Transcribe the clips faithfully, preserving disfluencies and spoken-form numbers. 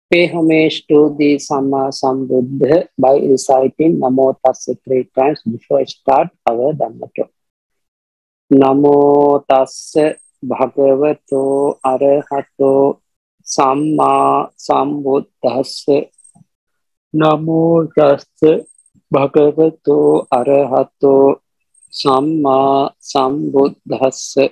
Pay homage to the Sama Sambuddha by reciting Namo Tassa three times before I start our Dhamma talk. Namo Tassa Bhagavato Arahato Samma Sambuddhassa. Namo Tassa Bhagavato Arahato Samma Sambuddhassa.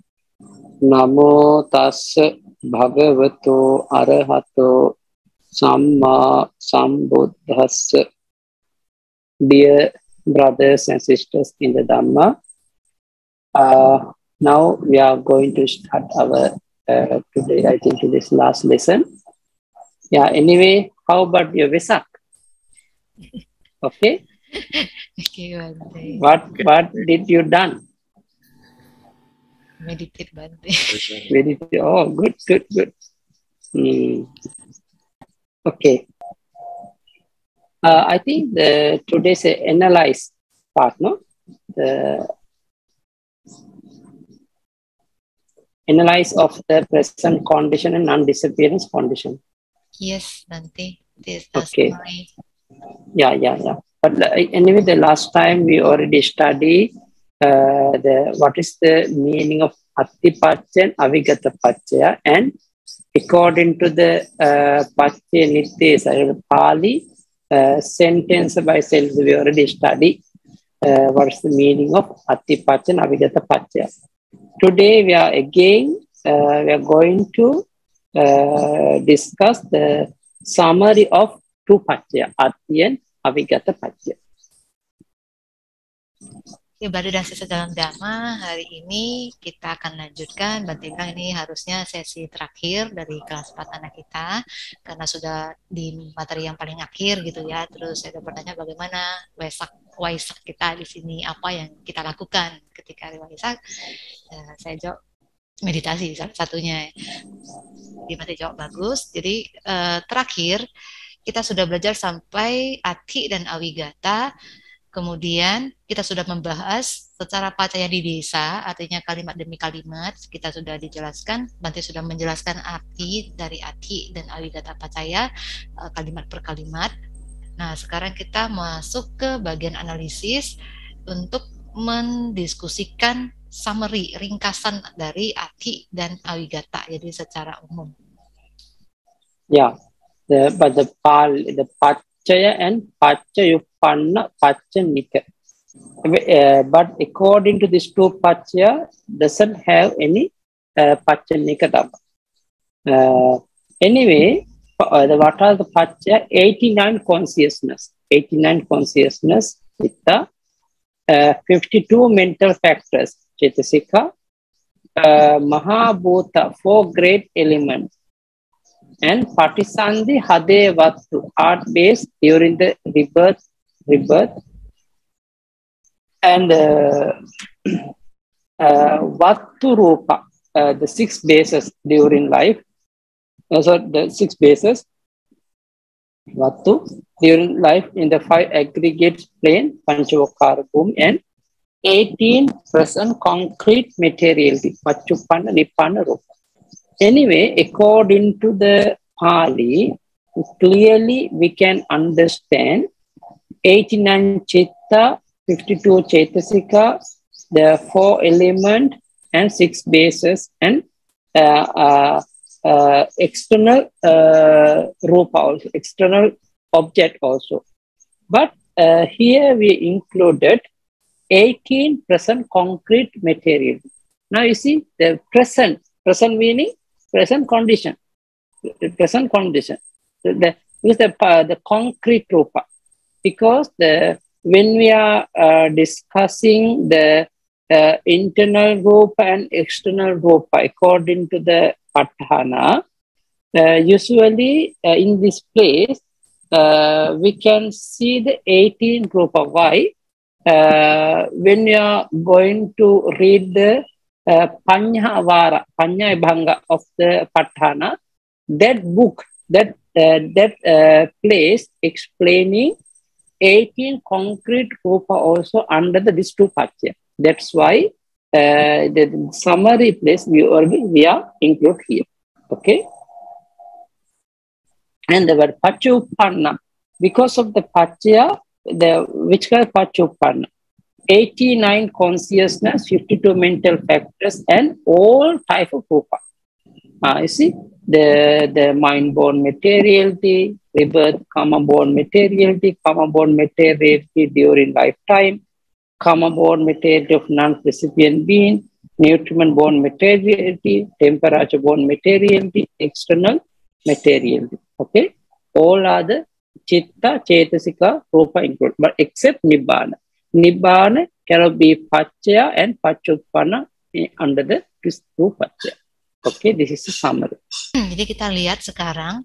Namo Tassa Bhagavato Arahato Samma Sambuddhassa. Dear brothers and sisters in the Dhamma, uh, now we are going to start our uh, today, I think today's last lesson. Yeah, anyway, how about your Vesak? Okay. Okay, Bante. What what did you done? Meditate, Bante. Meditate. Oh, good, good, good. Hmm. Okay. Uh, I think the today's uh, analyze part, no? The analyze of the present condition and non-disappearance condition. Yes, Bante. This the Okay. summary. Yeah, yeah, yeah. But uh, anyway, the last time we already studied uh, the what is the meaning of Attipacca and Avigata Pacca, and according to the uh, Pacca Nityesa Pali, uh, sentence by sentence we already studied uh, what is the meaning of Attipacca and Avigata Pacca. Today we are again uh, we are going to uh, discuss the summary of two Pacca, Atti and Avigata Pacca. Oke, Bante dan sisa dalam Dhamma, hari ini kita akan lanjutkan. Bante bilang ini harusnya sesi terakhir dari kelas empat anak kita, karena sudah di materi yang paling akhir gitu ya. Terus saya bertanya bagaimana Waisak, Waisak kita di sini, apa yang kita lakukan ketika hari Waisak. Nah, saya jawab meditasi salah satunya. Di Bante jawab bagus. Jadi eh, terakhir kita sudah belajar sampai Atti dan Awigata. Kemudian kita sudah membahas secara pacaya di desa, artinya kalimat demi kalimat. Kita sudah dijelaskan, Bante sudah menjelaskan arti dari Atti dan Awigata pacaya, kalimat per kalimat. Nah, sekarang kita masuk ke bagian analisis untuk mendiskusikan summary, ringkasan dari Atti dan Awigata, jadi secara umum. Yeah, the, but the pal, the Pacaya and Paccayuppanna Paccanika. Uh, but according to these two Pacaya, doesn't have any uh, Paccanika Dhamma. Uh, anyway, uh, the, what are the Pacaya? eighty-nine consciousness. eighty-nine consciousness with the uh, fifty-two mental factors. Chetasika, uh, Mahabhuta, four great elements. And Patisandhi Hade Vattu, art based during the rebirth, rebirth. And uh, uh, Vattu Rupa, uh, the six bases during life. Uh, so the six bases, Vattu, during life in the five aggregate plane, Panchavakara Bhumi, and eighteen present concrete materiality, Pachuppanna, Nippanna, Rupa. Anyway, according to the Pali, clearly we can understand eighty-nine Chitta, fifty-two Chetasika, the four element and six bases, and uh, uh, uh, external uh, Rupa also, external object also. But uh, here we included eighteen present concrete material. Now you see the present, present meaning present condition, the present condition, the, the, the, uh, the concrete rupa, because the when we are uh, discussing the uh, internal rupa and external rupa according to the Patthana, uh, usually uh, in this place uh, we can see the eighteen rupa. Why? Uh, when you are going to read the Uh, Panya Avara, Panya Bhanga of the Patthana, that book, that uh, that uh, place explaining eighteen concrete rupa also under the these two Pacaya. That's why uh, the summary place we are we are include here. Okay. And the word Pachupanna, because of the Pachya, the which kind of Pachupanna? eighty-nine consciousness, fifty-two mental factors, and all type of rupa. Uh, you see, the, the mind-born materiality, rebirth, karma-born materiality, karma-born materiality during lifetime, karma-born materiality of non-recipient being, nutriment-born materiality, temperature-born materiality, external materiality. Okay, all are the chitta, cetasika, rupa included, but except nibbana. Nibbana cannot be pachya and pachupanna under the two pachya. Okay, this is the summary. Jadi kita lihat sekarang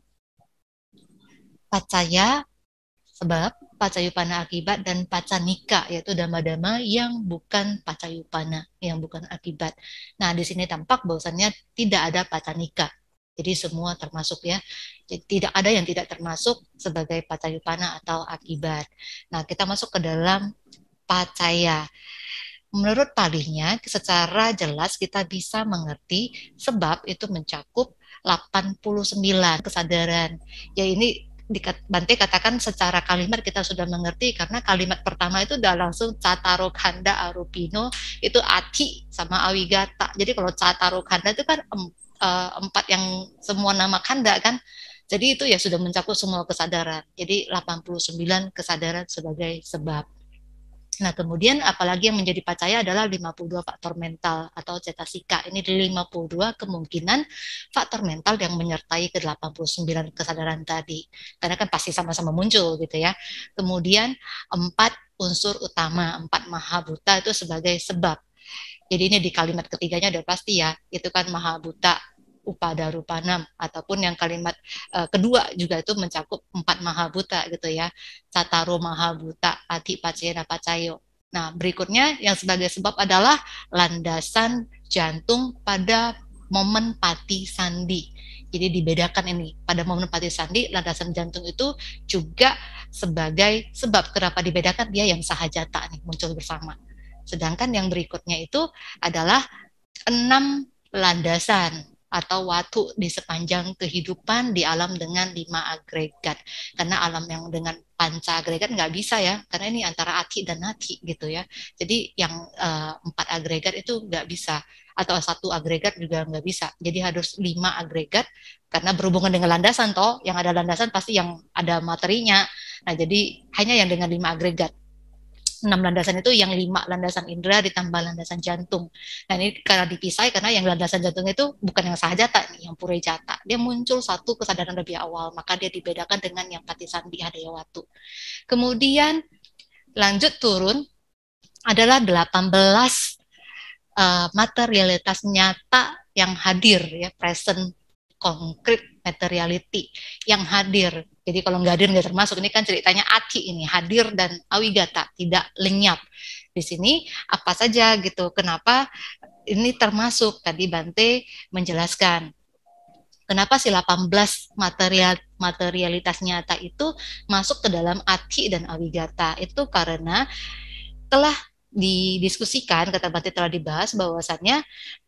pacaya sebab, pacayupana akibat, dan pacanika yaitu dhamma-dhamma yang bukan pacayupana, yang bukan akibat. Nah, di sini tampak bahwasannya tidak ada pacanika. Jadi semua termasuk ya. Jadi tidak ada yang tidak termasuk sebagai pacayupana atau akibat. Nah, kita masuk ke dalam pacaya. Menurut palingnya, secara jelas kita bisa mengerti sebab itu mencakup delapan puluh sembilan kesadaran. Ya ini Bante katakan secara kalimat kita sudah mengerti karena kalimat pertama itu udah langsung Cataro Khanda Arupino, itu ati sama awigata. Jadi kalau Cataro Khanda itu kan em, uh, empat yang semua nama khanda kan. Jadi itu ya sudah mencakup semua kesadaran. Jadi delapan puluh sembilan kesadaran sebagai sebab. Nah, kemudian apalagi yang menjadi pacaya adalah lima puluh dua faktor mental atau cetasika. Ini di lima puluh dua kemungkinan faktor mental yang menyertai ke delapan puluh sembilan kesadaran tadi. Karena kan pasti sama-sama muncul gitu ya. Kemudian empat unsur utama, empat mahabhuta itu sebagai sebab. Jadi ini di kalimat ketiganya udah pasti ya, itu kan mahabhuta upadarupanam, ataupun yang kalimat uh, kedua juga itu mencakup empat mahabhuta gitu ya, cataro mahabhuta ati pacena pacayo. Nah, berikutnya yang sebagai sebab adalah landasan jantung pada momen pati sandi. Jadi dibedakan ini, pada momen pati sandi landasan jantung itu juga sebagai sebab. Kenapa dibedakan? Dia yang sahajata nih muncul bersama. Sedangkan yang berikutnya itu adalah enam landasan atau watu di sepanjang kehidupan di alam dengan lima agregat. Karena alam yang dengan panca agregat nggak bisa ya, karena ini antara ati dan nati gitu ya. Jadi yang uh, empat agregat itu nggak bisa, atau satu agregat juga nggak bisa. Jadi harus lima agregat, karena berhubungan dengan landasan toh, yang ada landasan pasti yang ada materinya. Nah jadi hanya yang dengan lima agregat. Enam landasan itu yang lima landasan indera ditambah landasan jantung. Nah ini karena dipisah, karena yang landasan jantung itu bukan yang sahajata nih, yang purejata. Dia muncul satu kesadaran lebih awal, maka dia dibedakan dengan yang patisandi hadayawatu. Kemudian lanjut turun adalah delapan belas uh, materialitas nyata yang hadir ya, present concrete materiality yang hadir. Jadi kalau nggak hadir nggak termasuk. Ini kan ceritanya ati ini, hadir dan awigata, tidak lenyap. Di sini apa saja gitu. Kenapa ini termasuk? Tadi Bante menjelaskan. Kenapa si delapan belas material, materialitas nyata itu masuk ke dalam ati dan awigata? Itu karena telah didiskusikan, kata Bante telah dibahas bahwasannya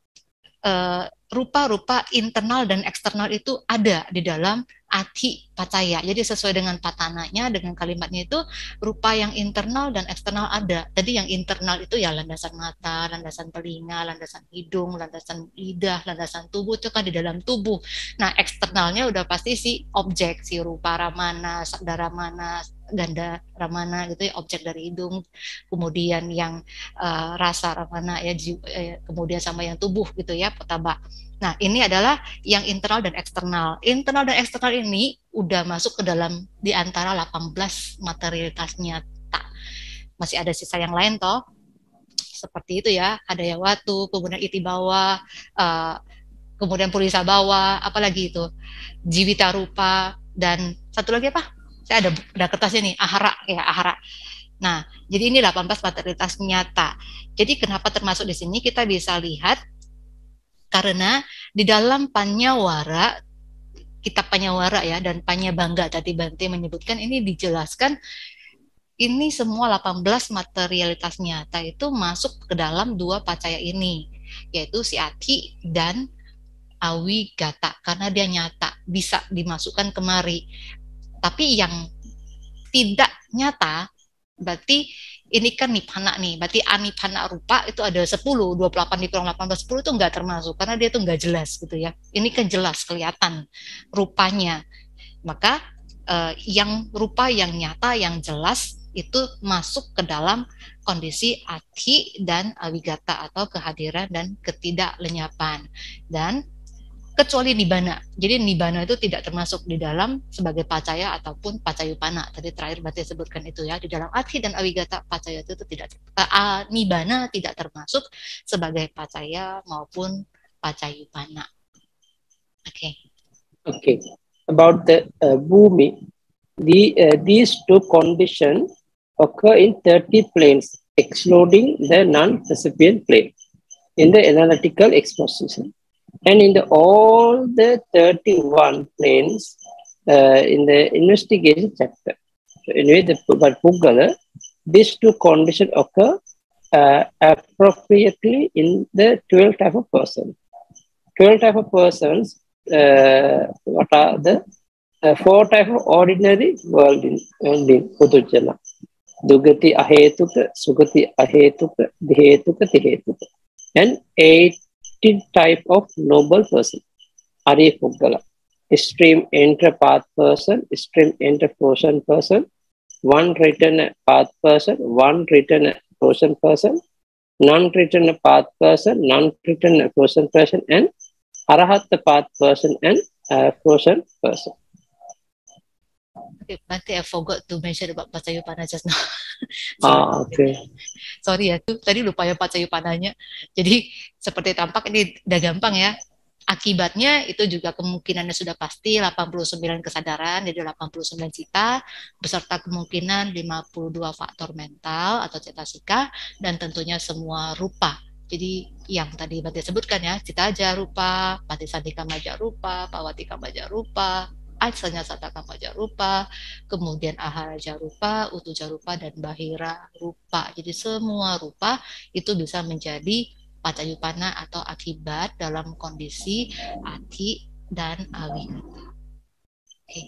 uh, rupa-rupa internal dan eksternal itu ada di dalam ati pacaya. Jadi sesuai dengan patananya, dengan kalimatnya itu rupa yang internal dan eksternal ada. Jadi yang internal itu ya landasan mata, landasan telinga, landasan hidung, landasan lidah, landasan tubuh, itu kan di dalam tubuh. Nah eksternalnya udah pasti si objek, si rupa ramana, sakda ramana, ganda ramana gitu ya, objek dari hidung. Kemudian yang uh, rasa ramana ya, eh, kemudian sama yang tubuh gitu ya, potaba. Nah, ini adalah yang internal dan eksternal. Internal dan eksternal ini udah masuk ke dalam di antara delapan belas materialitas nyata. Masih ada sisa yang lain toh. Seperti itu ya, hadayawatu, kemudian itibawa, uh, kemudian purisa bawa, apalagi itu, jiwita rupa, dan satu lagi apa? Saya ada ada kertasnya nih, ahara ya, ahara. Nah, jadi ini delapan belas materialitas nyata. Jadi kenapa termasuk di sini? Kita bisa lihat karena di dalam Panyawara, kitab Panyawara ya, dan Panyabangga tadi Bante menyebutkan, ini dijelaskan ini semua delapan belas materialitas nyata itu masuk ke dalam dua pacaya ini, yaitu si ati dan awigata, karena dia nyata bisa dimasukkan kemari. Tapi yang tidak nyata, berarti ini kan nipana nih, berarti anipana rupa itu ada sepuluh, dua puluh delapan dikurang delapan belas, sepuluh itu nggak termasuk, karena dia tuh nggak jelas gitu ya. Ini kan jelas, kelihatan rupanya. Maka eh, yang rupa yang nyata, yang jelas, itu masuk ke dalam kondisi ati dan awigata atau kehadiran dan ketidaklenyapan. Dan kecuali nibbana. Jadi nibbana itu tidak termasuk di dalam sebagai pacaya ataupun pacayupana. Tadi terakhir berarti sebutkan itu ya, di dalam ati dan awigata pacaya itu, itu tidak uh, nibbana tidak termasuk sebagai pacaya maupun pacayupana. Oke. Okay. Oke. Okay. About the uh, bhumi, the uh, these two conditions occur in thirty planes, excluding the non-percipient plane in the analytical exposition. And in the, all the thirty-one planes uh, in the investigation chapter. So anyway, the, but Puggala, these two conditions occur uh, appropriately in the twelve type of person. twelve type of persons, uh, what are the uh, four type of ordinary world in, in Putujana. Dugati ahetuka, sugati ahetuka, dihetuka, tihetuka. And eight type of noble person, Arya Puggala, extreme enter path person, extreme enter portion person, one written path person, one written portion person, non-written path person, non-written portion person, and Arahatta path person and uh, portion person. Okay, nanti I forgot to mention about Pacayupana just now. Ah, okay. Sorry ya, tuh tadi lupa ya Pacayupananya. Jadi seperti tampak ini udah gampang ya. Akibatnya itu juga kemungkinannya sudah pasti delapan puluh sembilan kesadaran, jadi delapan puluh sembilan cita, beserta kemungkinan lima puluh dua faktor mental atau cetasika, dan tentunya semua rupa. Jadi yang tadi Bante sebutkan ya, cita aja rupa, patisandika maja rupa, pawatika maja rupa, Aisanya sataka maja rupa, kemudian aharaja rupa, utuja rupa, dan bahira rupa. Jadi semua rupa itu bisa menjadi pacayupana atau akibat dalam kondisi ati dan awigata. Oke.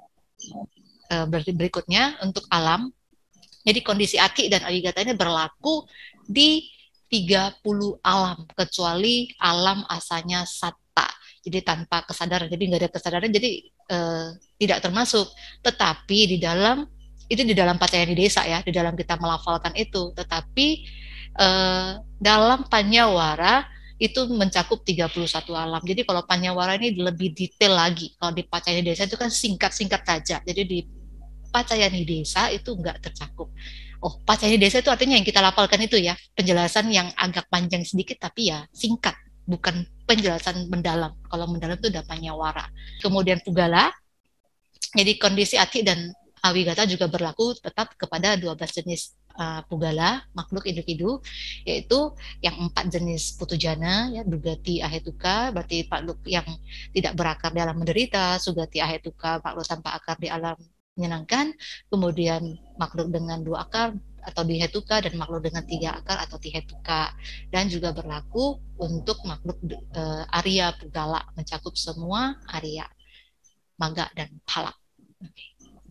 Berarti berikutnya untuk alam. Jadi kondisi ati dan awigata ini berlaku di tiga puluh alam, kecuali alam asalnya satta. Jadi tanpa kesadaran, jadi nggak ada kesadaran, jadi eh, tidak termasuk. Tetapi di dalam, itu di dalam pacayani desa ya, di dalam kita melafalkan itu. Tetapi eh, dalam panyawara itu mencakup tiga puluh satu alam. Jadi kalau panyawara ini lebih detail lagi. Kalau di pacayani desa itu kan singkat-singkat saja. Jadi di pacayani desa itu nggak tercakup. Oh, pacayani desa itu artinya yang kita lafalkan itu ya, penjelasan yang agak panjang sedikit tapi ya singkat. Bukan penjelasan mendalam. Kalau mendalam itu udah panyawara. Kemudian Puggala, jadi kondisi ati dan awigata juga berlaku tetap kepada dua belas jenis uh, Puggala, makhluk individu, yaitu yang empat jenis putujana, ya, dugati ahetuka, berarti makhluk yang tidak berakar di alam menderita, sugati ahetuka, makhluk tanpa akar di alam menyenangkan, kemudian makhluk dengan dua akar atau dihetuka, dan makhluk dengan tiga akar atau tihetuka, dan juga berlaku untuk makhluk uh, Arya Puggala, mencakup semua Arya, Magga dan Phala. Okay.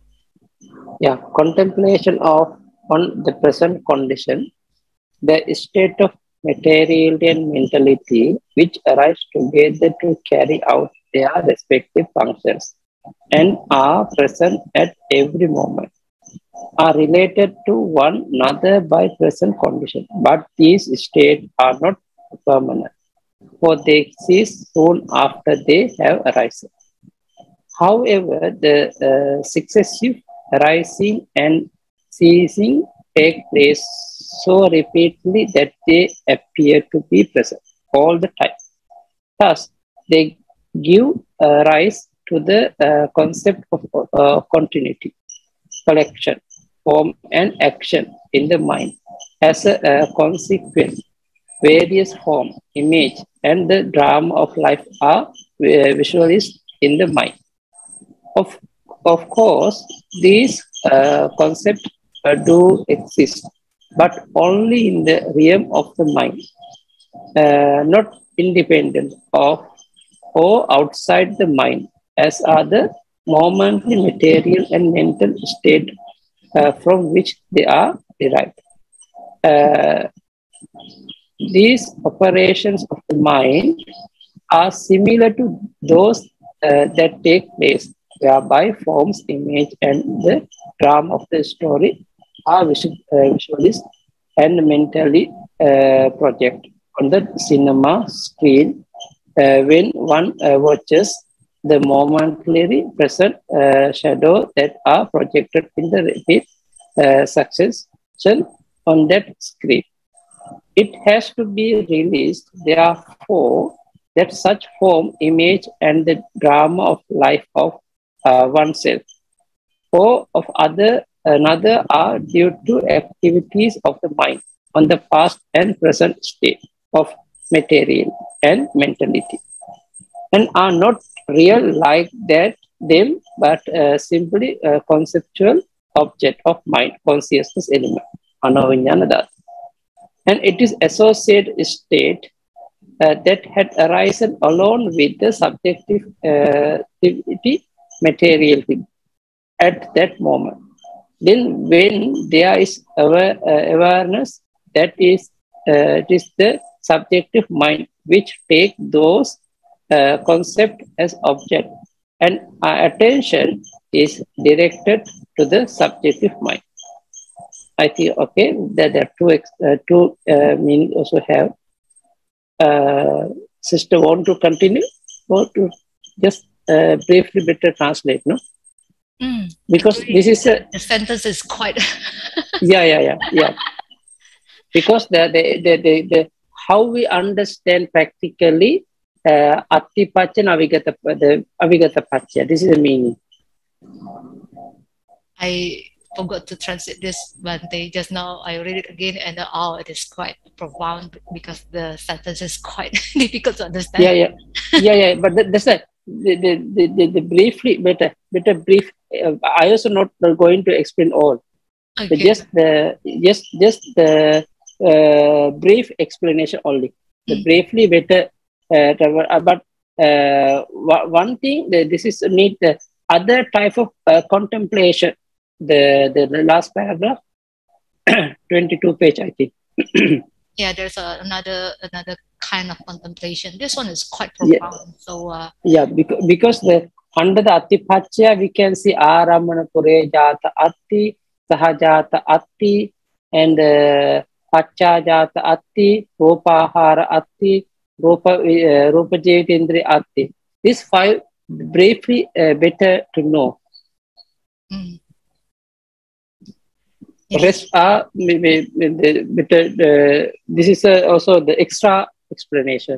Yeah, contemplation of on the present condition, the state of material and mentality which arise together to carry out their respective functions and are present at every moment, are related to one another by present condition, but these states are not permanent, for they cease soon after they have arisen. However, the uh, successive arising and ceasing take place so repeatedly that they appear to be present all the time. Thus, they give uh, rise to the uh, concept of uh, continuity, collection, form, and action in the mind. As a, a consequence, various form, image, and the drama of life are uh, visualized in the mind. Of, of course, these uh, concepts uh, do exist, but only in the realm of the mind, uh, not independent of or outside the mind, as are the momentary material and mental state uh, from which they are derived. Uh, these operations of the mind are similar to those uh, that take place whereby forms, image, and the drama of the story are visual, uh, visualized and mentally uh, projected on the cinema screen uh, when one uh, watches the momentarily present uh, shadow that are projected in the repeat uh, succession on that screen. It has to be released, therefore, that such form, image, and the drama of life of uh, oneself or of other another are due to activities of the mind on the past and present state of material and mentality, and are not real like that them, but uh, simply a conceptual object of mind, consciousness element, Anovinyana Dhatu. And it is associated state uh, that had arisen alone with the subjective uh, material thing at that moment. Then when there is aware, uh, awareness, that is, uh, it is the subjective mind which take those uh, concepts as object, and our attention is directed to the subjective mind. I think, okay, that there are two, uh, two uh, meaning also have. Uh, sister want to continue or to just uh, briefly better translate, no? Mm, because actually, this is a the sentence is quite yeah yeah yeah yeah because the the, the the the how we understand practically uh, Atipacca Avigata, the Avigata Pacca, this is the meaning. I forgot to translate this, Bante. Just now I read it again, and uh, oh, it is quite profound because the sentence is quite difficult to understand. Yeah, yeah, yeah, yeah. But that, that's a, the, the, the, the, the briefly, better, better brief. Uh, I also not going to explain all. Okay. But just the just just the uh, brief explanation only. The Mm. briefly better. Uh, but uh, one thing that this is need the other type of uh, contemplation. The, the the last paragraph, twenty-two page, I think. Yeah, there's a, another another kind of contemplation. This one is quite Yeah. profound. So uh, Yeah, because, because the under the Atipacca we can see Aramana Pure Jata Atti, Sahajata Atti, and uh, Pacca Jata Atti, Rupahara Atti, Rupa uh, Rupa Jevitindri Atti. These five briefly uh, better to know. mm. Rest are maybe the better. The, this is uh, also the extra explanation.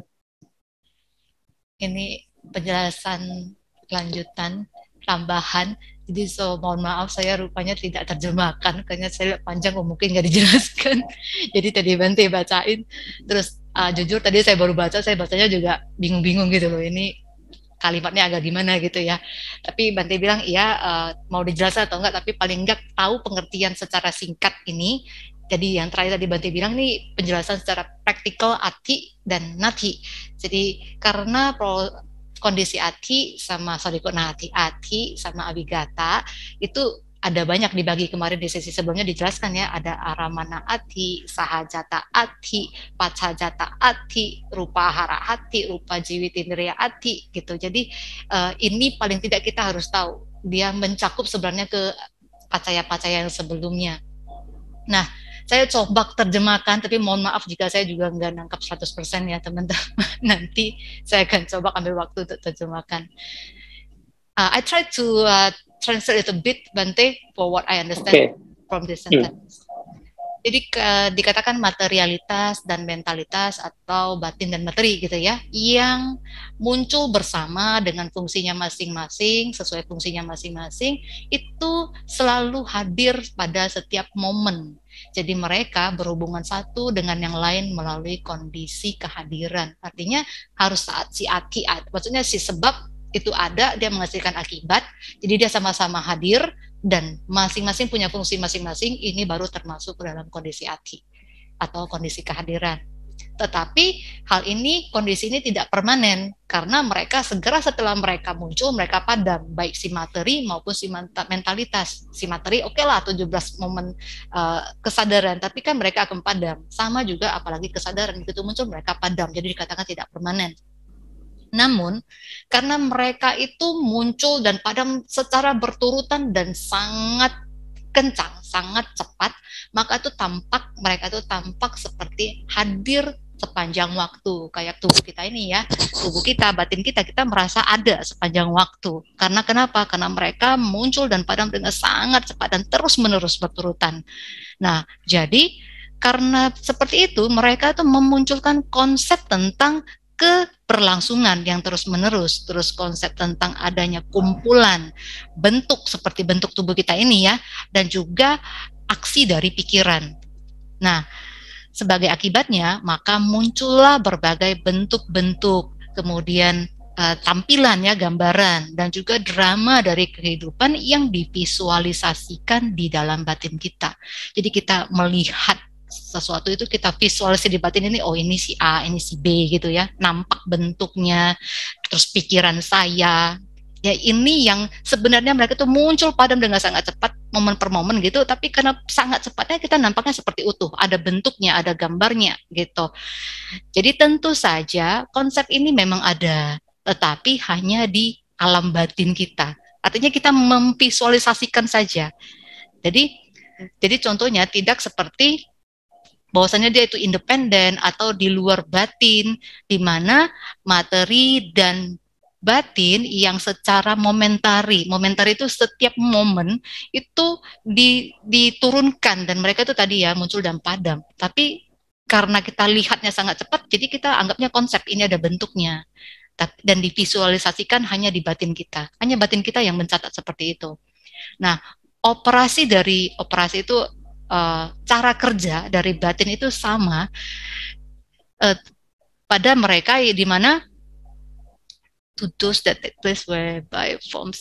Ini penjelasan lanjutan tambahan. Jadi so mohon maaf saya rupanya tidak terjemahkan karena saya lihat panjang oh, mungkin nggak dijelaskan. Jadi tadi Bante bacain terus uh, jujur tadi saya baru baca, saya bacanya juga bingung-bingung gitu loh, ini kalimatnya agak gimana gitu ya. Tapi Bante bilang iya uh, mau dijelaskan atau enggak, tapi paling enggak tahu pengertian secara singkat ini. Jadi yang terakhir tadi Bante bilang nih penjelasan secara praktikal ati dan nati. Jadi karena pro, kondisi ati sama sarikona hati ati sama abigata itu ada banyak dibagi kemarin di sesi sebelumnya dijelaskan ya, ada aramana ati, sahajata ati, pacajata ati, rupa hara hati, rupa jiwitindriya ati gitu. Jadi uh, ini paling tidak kita harus tahu dia mencakup sebenarnya ke pacaya-pacaya yang sebelumnya. Nah, saya coba terjemahkan, tapi mohon maaf jika saya juga nggak nangkap seratus persen ya teman-teman. Nanti saya akan coba ambil waktu untuk terjemahkan. Uh, I try to uh, translate it a bit, Bante, for what I understand okay. from this sentence. Hmm. Jadi uh, dikatakan materialitas dan mentalitas atau batin dan materi gitu ya, yang muncul bersama dengan fungsinya masing-masing, sesuai fungsinya masing-masing, itu selalu hadir pada setiap momen. Jadi mereka berhubungan satu dengan yang lain melalui kondisi kehadiran. Artinya harus saat si aki, maksudnya si sebab itu ada, dia menghasilkan akibat, jadi dia sama-sama hadir dan masing-masing punya fungsi masing-masing. Ini baru termasuk dalam kondisi aki atau kondisi kehadiran. Tetapi hal ini, kondisi ini tidak permanen karena mereka segera setelah mereka muncul, mereka padam, baik si materi maupun si mentalitas. Si materi oke okay lah tujuh belas momen uh, kesadaran, tapi kan mereka akan padam. Sama juga apalagi kesadaran, begitu muncul mereka padam, jadi dikatakan tidak permanen. Namun, karena mereka itu muncul dan padam secara berturutan dan sangat kencang, sangat cepat, maka itu tampak, mereka itu tampak seperti hadir sepanjang waktu. Kayak tubuh kita ini ya, tubuh kita, batin kita, kita merasa ada sepanjang waktu. Karena kenapa? Karena mereka muncul dan padam dengan sangat cepat dan terus-menerus berturutan. Nah, jadi karena seperti itu, mereka itu memunculkan konsep tentang keberlangsungan yang terus-menerus, terus konsep tentang adanya kumpulan bentuk seperti bentuk tubuh kita ini ya, dan juga aksi dari pikiran. Nah, sebagai akibatnya maka muncullah berbagai bentuk-bentuk, kemudian uh, tampilan ya, gambaran, dan juga drama dari kehidupan yang divisualisasikan di dalam batin kita. Jadi kita melihat sesuatu itu, kita visualisasi di batin ini, oh ini si A, ini si B gitu ya, nampak bentuknya, terus pikiran saya, ya ini yang sebenarnya mereka tuh muncul padam dengan sangat cepat, momen per momen gitu, tapi karena sangat cepatnya kita nampaknya seperti utuh, ada bentuknya, ada gambarnya gitu. Jadi tentu saja konsep ini memang ada, tetapi hanya di alam batin kita, artinya kita memvisualisasikan saja. Jadi, jadi contohnya tidak seperti bahwasanya dia itu independen atau di luar batin, di mana materi dan batin yang secara momentari, momentari itu setiap momen itu di, diturunkan, dan mereka itu tadi ya muncul dan padam. Tapi karena kita lihatnya sangat cepat, jadi kita anggapnya konsep ini ada bentuknya, dan divisualisasikan hanya di batin kita, hanya batin kita yang mencatat seperti itu. Nah, operasi dari operasi itu Uh, cara kerja dari batin itu sama uh, pada mereka di mana to those that take place whereby forms,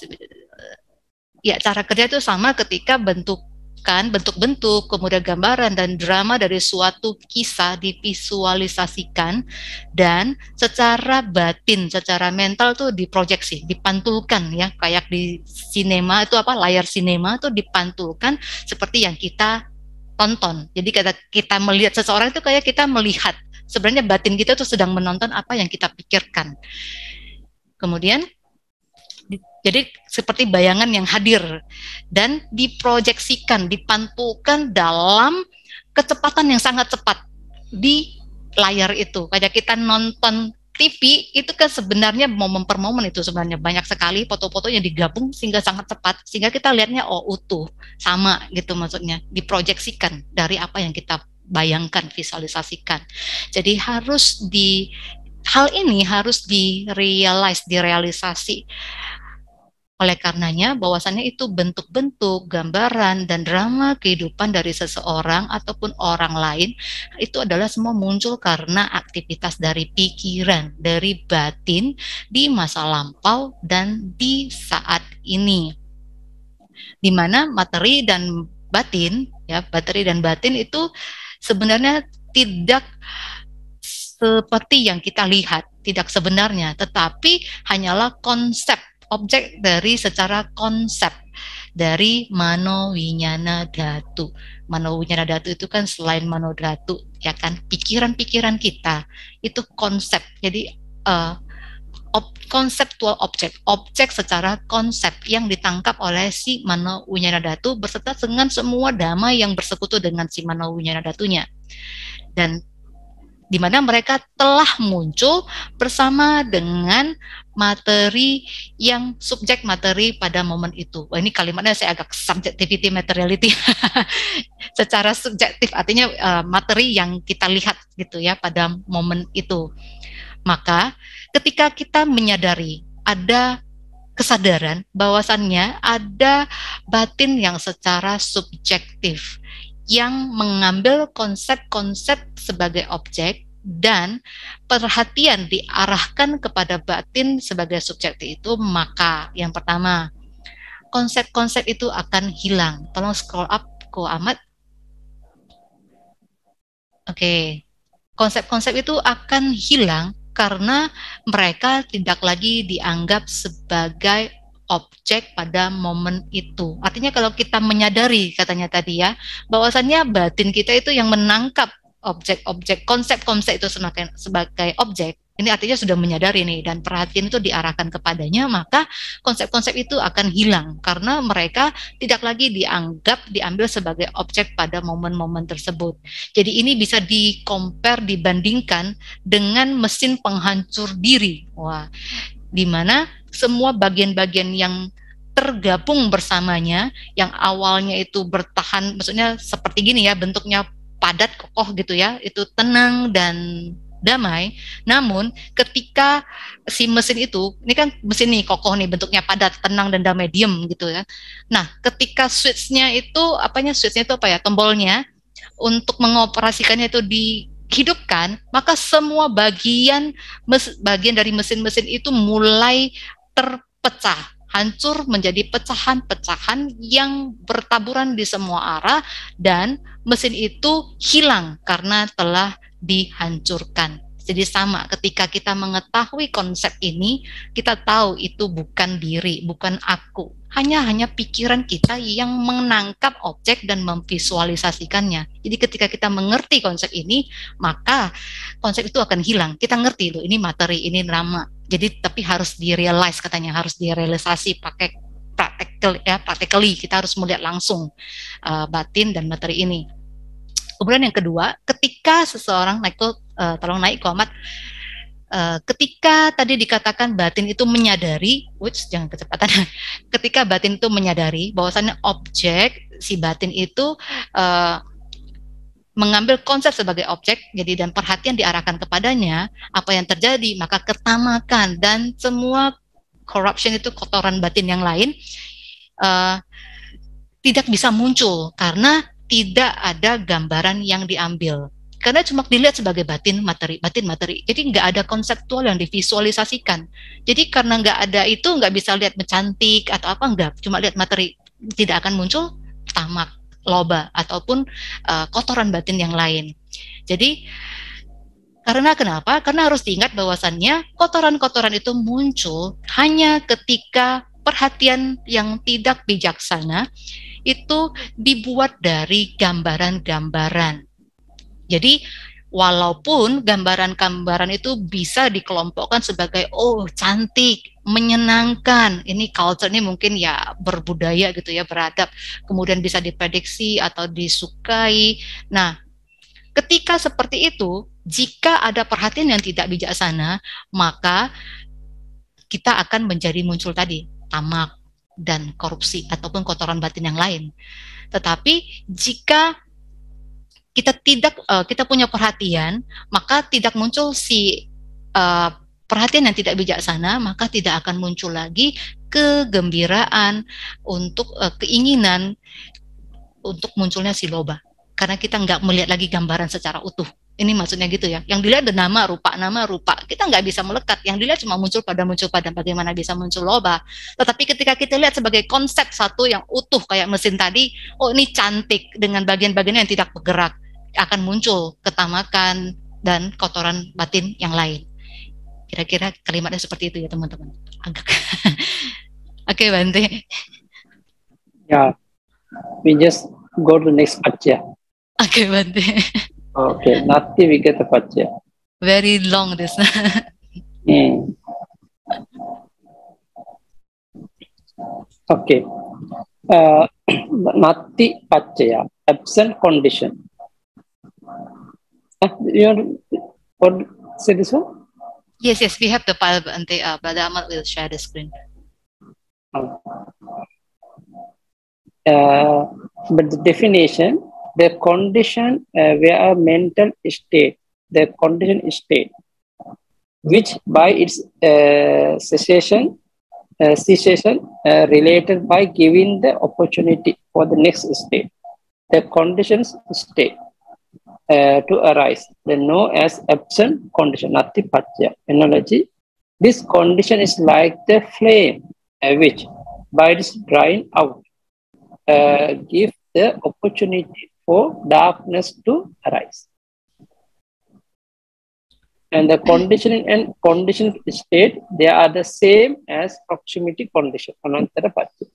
ya cara kerja itu sama ketika bentukan, bentuk-bentuk, kemudian gambaran dan drama dari suatu kisah divisualisasikan dan secara batin, secara mental tuh diproyeksi, dipantulkan ya, kayak di sinema itu apa, layar sinema tuh dipantulkan seperti yang kita tonton. Jadi kita kita melihat seseorang itu kayak kita melihat, sebenarnya batin kita tuh sedang menonton apa yang kita pikirkan. Kemudian jadi seperti bayangan yang hadir dan diproyeksikan, dipantulkan dalam kecepatan yang sangat cepat di layar itu. Kayak kita nonton T V itu kan sebenarnya momen per momen itu sebenarnya banyak sekali foto-fotonya digabung sehingga sangat cepat, sehingga kita lihatnya oh utuh, sama gitu, maksudnya diproyeksikan dari apa yang kita bayangkan, visualisasikan. Jadi harus di hal ini harus direalize, direalisasi. Oleh karenanya bahwasannya itu bentuk-bentuk, gambaran, dan drama kehidupan dari seseorang ataupun orang lain itu adalah semua muncul karena aktivitas dari pikiran, dari batin di masa lampau dan di saat ini. Di mana materi dan batin, ya, materi dan batin itu sebenarnya tidak seperti yang kita lihat, tidak sebenarnya, tetapi hanyalah konsep, objek dari secara konsep dari mano winyana dhatu. Mano winyana dhatu itu kan selain mano dhatu, ya kan, pikiran-pikiran kita itu konsep. Jadi uh, ob, konseptual objek, objek secara konsep yang ditangkap oleh si mano winyana dhatu beserta dengan semua dhamma yang bersekutu dengan si mano winyana dhatunya. Dan di mana mereka telah muncul bersama dengan materi yang subjek materi pada momen itu. Wah, ini kalimatnya saya agak subjectivity materiality. Secara subjektif artinya uh, materi yang kita lihat gitu ya pada momen itu. Maka ketika kita menyadari ada kesadaran bahwasannya ada batin yang secara subjektif yang mengambil konsep-konsep sebagai objek dan perhatian diarahkan kepada batin sebagai subjektif itu, maka yang pertama, konsep-konsep itu akan hilang. Tolong scroll up, Ko Ahmad. Oke, okay. Konsep-konsep itu akan hilang karena mereka tidak lagi dianggap sebagai objek pada momen itu. Artinya kalau kita menyadari, katanya tadi ya, bahwasannya batin kita itu yang menangkap objek-objek, konsep-konsep itu sebagai, sebagai objek, ini artinya sudah menyadari nih, dan perhatian itu diarahkan kepadanya, maka konsep-konsep itu akan hilang, karena mereka tidak lagi dianggap, diambil sebagai objek pada momen-momen tersebut. Jadi ini bisa di-compare, dibandingkan dengan mesin penghancur diri. Wah, di mana semua bagian-bagian yang tergabung bersamanya, yang awalnya itu bertahan, maksudnya seperti gini ya, bentuknya padat, kokoh gitu ya, itu tenang dan damai. Namun ketika si mesin itu, ini kan mesin nih kokoh nih, bentuknya padat, tenang dan damai, diem gitu ya. Nah, ketika switch-nya itu, apanya switch-nya itu apa ya, tombolnya untuk mengoperasikannya itu dihidupkan, maka semua bagian mes, bagian dari mesin-mesin itu mulai terpecah, hancur menjadi pecahan-pecahan yang bertaburan di semua arah, dan mesin itu hilang karena telah dihancurkan. Jadi sama, ketika kita mengetahui konsep ini, kita tahu itu bukan diri, bukan aku. Hanya hanya pikiran kita yang menangkap objek dan memvisualisasikannya. Jadi ketika kita mengerti konsep ini, maka konsep itu akan hilang. Kita ngerti loh, ini materi, ini nama. Jadi tapi harus direalize, katanya harus direalisasi pakai praktikal ya, practically kita harus melihat langsung uh, batin dan materi ini. Kemudian yang kedua, ketika seseorang naik, uh, tolong naik Komat, uh, ketika tadi dikatakan batin itu menyadari, which jangan kecepatan, ketika batin itu menyadari bahwasannya objek, si batin itu uh, mengambil konsep sebagai objek, jadi dan perhatian diarahkan kepadanya, apa yang terjadi, maka ketamakan dan semua corruption itu, kotoran batin yang lain, uh, tidak bisa muncul, karena tidak ada gambaran yang diambil. Karena cuma dilihat sebagai batin, materi, batin, materi. Jadi nggak ada konseptual yang divisualisasikan. Jadi karena nggak ada itu, nggak bisa lihat mencantik atau apa, nggak. Cuma lihat materi, tidak akan muncul tamak, loba, ataupun uh, kotoran batin yang lain. Jadi karena kenapa? Karena harus diingat bahwasannya kotoran-kotoran itu muncul hanya ketika perhatian yang tidak bijaksana itu dibuat dari gambaran-gambaran. Jadi walaupun gambaran-gambaran itu bisa dikelompokkan sebagai oh cantik, menyenangkan, ini culture ini mungkin ya berbudaya gitu ya, beradab, kemudian bisa diprediksi atau disukai. Nah, ketika seperti itu, jika ada perhatian yang tidak bijaksana, maka kita akan menjadi muncul tadi tamak dan korupsi ataupun kotoran batin yang lain. Tetapi jika kita tidak uh, kita punya perhatian, maka tidak muncul si uh, perhatian yang tidak bijaksana, maka tidak akan muncul lagi kegembiraan untuk uh, keinginan untuk munculnya si loba, karena kita nggak melihat lagi gambaran secara utuh. Ini maksudnya gitu ya. Yang dilihat ada nama, rupa, nama, rupa. Kita nggak bisa melekat. Yang dilihat cuma muncul pada, muncul pada. Bagaimana bisa muncul loba. Tetapi ketika kita lihat sebagai konsep satu yang utuh kayak mesin tadi, oh ini cantik dengan bagian-bagian yang tidak bergerak, akan muncul ketamakan dan kotoran batin yang lain. Kira-kira kalimatnya seperti itu ya teman-teman. Agak. Oke, okay, Bante. Ya, we just go to the next part ya. Oke, okay, Bante. Okay, nanti we get the pacha. Very long this. hmm. Okay. Uh, nati pacha, absent condition. Uh, you want to say this one? Yes, yes, we have the file, Bante. Uh, Brother Ahmad will share the screen. Uh, but the definition, the condition uh, where a mental state, the condition state, which by its uh, cessation, uh, cessation uh, related by giving the opportunity for the next state, the conditions state uh, to arise, the known as absent condition, nati pacha. Analogy, this condition is like the flame uh, which by its drying out uh, give the opportunity for darkness to arise. And the conditioning and conditioned state, they are the same as proximity condition. Anantara Pacaya.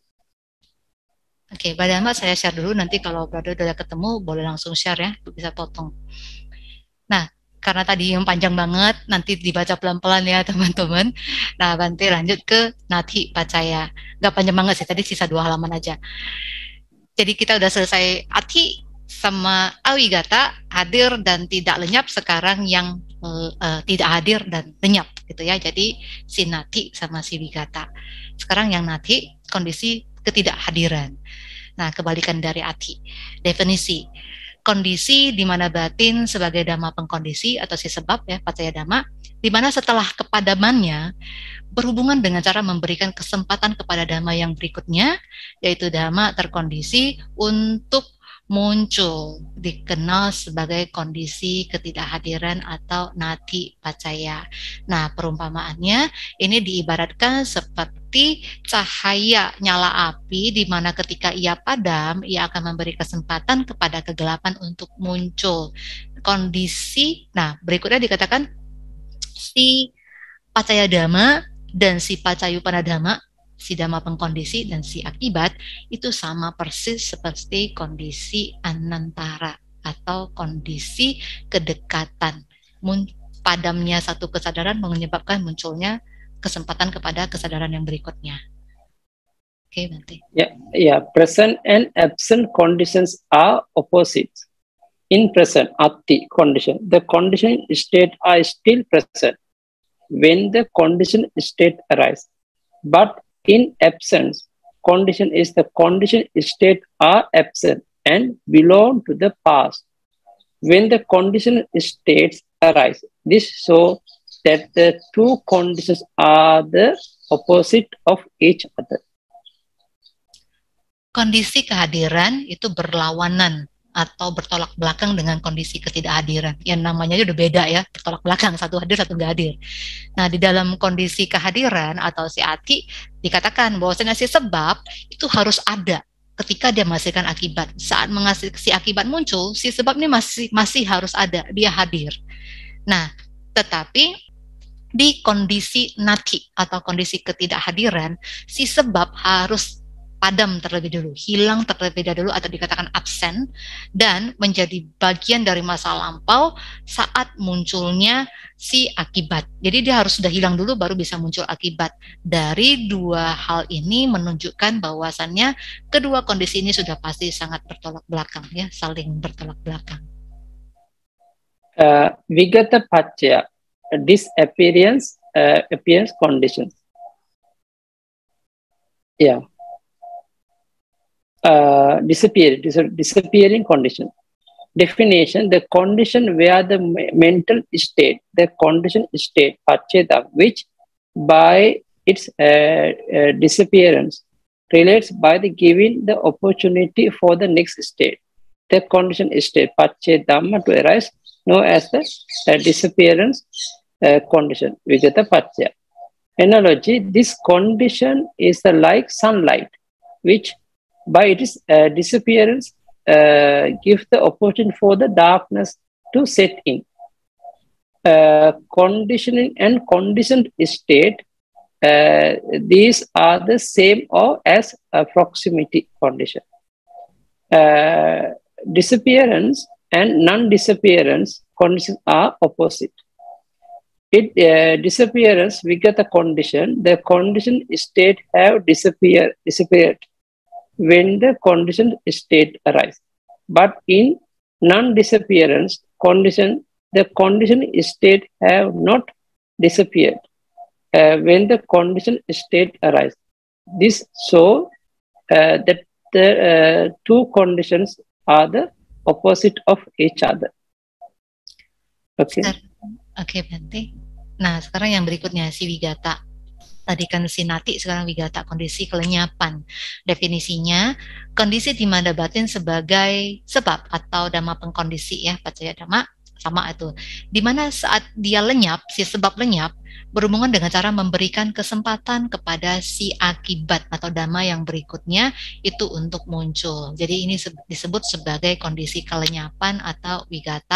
Oke, Pak Dharma saya share dulu, nanti kalau brother udah ketemu boleh langsung share ya, bisa potong. Nah, karena tadi yang panjang banget, nanti dibaca pelan-pelan ya teman-teman. Nah, nanti lanjut ke Nati Pacaya. Gak panjang banget sih, tadi sisa dua halaman aja. Jadi kita udah selesai Ati sama Awigata, hadir dan tidak lenyap, sekarang yang uh, tidak hadir dan lenyap gitu ya. Jadi si Nati sama si Wigata. Sekarang yang Nati, kondisi ketidakhadiran. Nah, kebalikan dari Ati. Definisi kondisi di mana batin sebagai dhamma pengkondisi atau si sebab ya, pacaya dhamma, di mana setelah kepadamannya berhubungan dengan cara memberikan kesempatan kepada dhamma yang berikutnya, yaitu dhamma terkondisi untuk muncul, dikenal sebagai kondisi ketidakhadiran atau nati pacaya. Nah, perumpamaannya ini diibaratkan seperti cahaya nyala api, di mana ketika ia padam, ia akan memberi kesempatan kepada kegelapan untuk muncul. Kondisi, nah berikutnya dikatakan si pacaya dhamma dan si pacayupana dhamma, si dhamma pengkondisi dan si akibat, itu sama persis seperti kondisi anantara atau kondisi kedekatan. Padamnya satu kesadaran menyebabkan munculnya kesempatan kepada kesadaran yang berikutnya. Oke, okay, nanti. Yeah, yeah. Present and absent conditions are opposites. In present, ati condition, the condition state are still present when the condition state arises. But in absence, condition is the condition state are absent and belong to the past. When the condition states arise, this shows that the two conditions are the opposite of each other. Kondisi kehadiran itu berlawanan atau bertolak belakang dengan kondisi ketidakhadiran. Yang namanya udah beda ya, bertolak belakang, satu hadir, satu nggak hadir. Nah, di dalam kondisi kehadiran atau si ati, dikatakan bahwasanya si sebab itu harus ada ketika dia menghasilkan akibat. Saat menghasilkan si akibat muncul, si sebab ini masih masih harus ada, dia hadir. Nah, tetapi di kondisi nati atau kondisi ketidakhadiran, si sebab harus padam terlebih dulu, hilang terlebih dahulu atau dikatakan absen, dan menjadi bagian dari masa lampau saat munculnya si akibat. Jadi dia harus sudah hilang dulu baru bisa muncul akibat. Dari dua hal ini menunjukkan bahwasannya kedua kondisi ini sudah pasti sangat bertolak belakang ya, saling bertolak belakang. Uh, Vigata Pacaya, disappearance, uh, appearance conditions. Yeah. Uh, disappear, dis disappearing condition. Definition: the condition where the mental state, the condition state, pacheta, which by its uh, uh, disappearance relates by the giving the opportunity for the next state. The condition state, pachedhamma, to arise, known as the uh, disappearance uh, condition, vigata pachaya. Analogy: this condition is the like sunlight, which by its uh, disappearance, uh, gives the opportunity for the darkness to set in. Uh, conditioning and conditioned state, uh, these are the same or as a proximity condition. Uh, disappearance and non-disappearance conditions are opposite. It uh, disappearance, we get the condition, the condition state have disappear, disappeared when the condition state arises. But in non-disappearance condition, the condition state have not disappeared uh, when the condition state arises. This shows uh, that the uh, two conditions are the opposite of each other. Okay. Oke, okay, Bante. Nah, sekarang yang berikutnya si Wigata. Tadi kan si nati, sekarang wigata, kondisi kelenyapan. Definisinya, kondisi di mana batin sebagai sebab atau dhamma pengkondisi ya, pacaya dhamma, sama itu. Di mana saat dia lenyap, si sebab lenyap, berhubungan dengan cara memberikan kesempatan kepada si akibat atau dhamma yang berikutnya itu untuk muncul. Jadi ini disebut sebagai kondisi kelenyapan atau wigata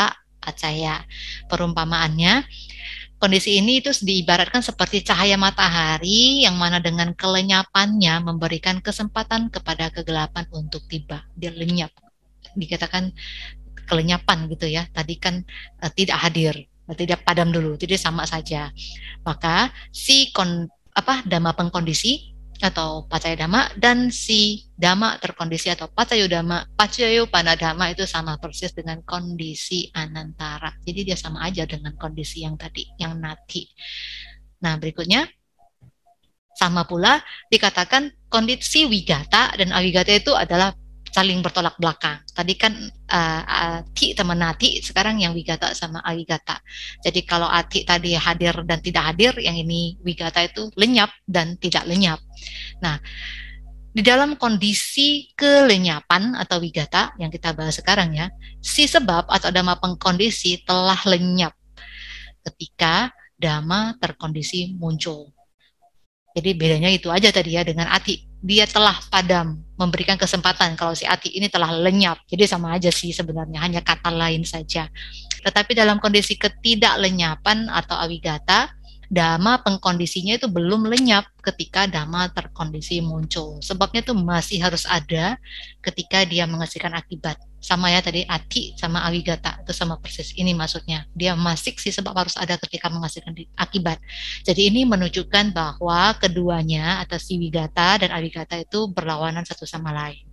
pacaya. Perumpamaannya, kondisi ini itu diibaratkan seperti cahaya matahari yang mana dengan kelenyapannya memberikan kesempatan kepada kegelapan untuk tiba. Dia lenyap, dikatakan kelenyapan gitu ya. Tadi kan uh, tidak hadir, tidak padam dulu, jadi sama saja. Maka si kon, apa dhamma pengkondisi atau pacaya dhamma dan si dhamma terkondisi atau pacayo dhamma, pacayo panadhamma itu sama persis dengan kondisi anantara. Jadi dia sama aja dengan kondisi yang tadi, yang nati. Nah, berikutnya sama pula dikatakan kondisi wigata dan awigata itu adalah saling bertolak belakang. Tadi kan uh, ati sama nati, sekarang yang wigata sama awigata. Jadi kalau ati tadi hadir dan tidak hadir, yang ini wigata itu lenyap dan tidak lenyap. Nah, di dalam kondisi kelenyapan atau wigata yang kita bahas sekarang ya, si sebab atau dhamma pengkondisi telah lenyap ketika dhamma terkondisi muncul. Jadi bedanya itu aja tadi ya dengan ati. Dia telah padam, memberikan kesempatan. Kalau si ati ini telah lenyap. Jadi sama aja sih sebenarnya, hanya kata lain saja. Tetapi dalam kondisi ketidaklenyapan atau awigata, dhamma pengkondisinya itu belum lenyap ketika dhamma terkondisi muncul. Sebabnya itu masih harus ada ketika dia menghasilkan akibat. Sama ya tadi ati sama awigata itu sama persis. Ini maksudnya dia masih si sebab harus ada ketika menghasilkan akibat. Jadi ini menunjukkan bahwa keduanya atau si wigata dan awigata itu berlawanan satu sama lain.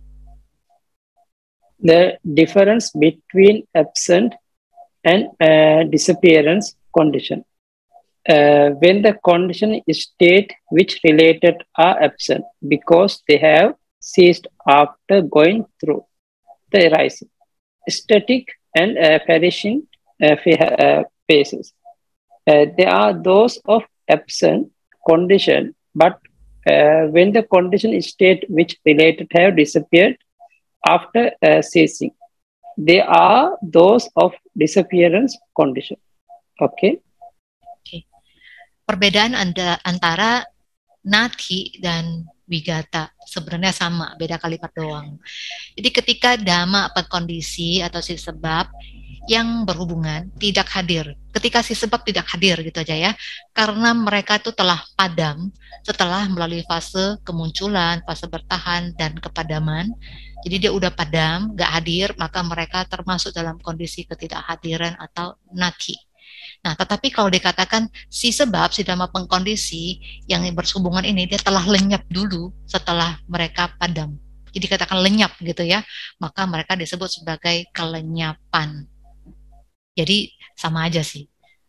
The difference between absent and uh, disappearance condition. Uh, when the condition is state which related are absent because they have ceased after going through the arising, static and uh, perishing uh, uh, phases. Uh, they are those of absent condition, but uh, when the condition is state which related have disappeared after uh, ceasing, they are those of disappearance condition. Okay. Okay. Perbedaan anda, antara nati dan wigata sebenarnya sama, beda kalimat doang. Jadi ketika dhamma pengkondisi atau si sebab yang berhubungan tidak hadir, ketika si sebab tidak hadir gitu aja ya, karena mereka itu telah padam setelah melalui fase kemunculan, fase bertahan dan kepadaman. Jadi dia udah padam, gak hadir, maka mereka termasuk dalam kondisi ketidakhadiran atau nati. Nah, tetapi kalau dikatakan si sebab, si dhamma pengkondisi yang berhubungan ini, dia telah lenyap dulu setelah mereka padam. Jadi katakan lenyap gitu ya, maka mereka disebut sebagai kelenyapan. Jadi sama aja sih.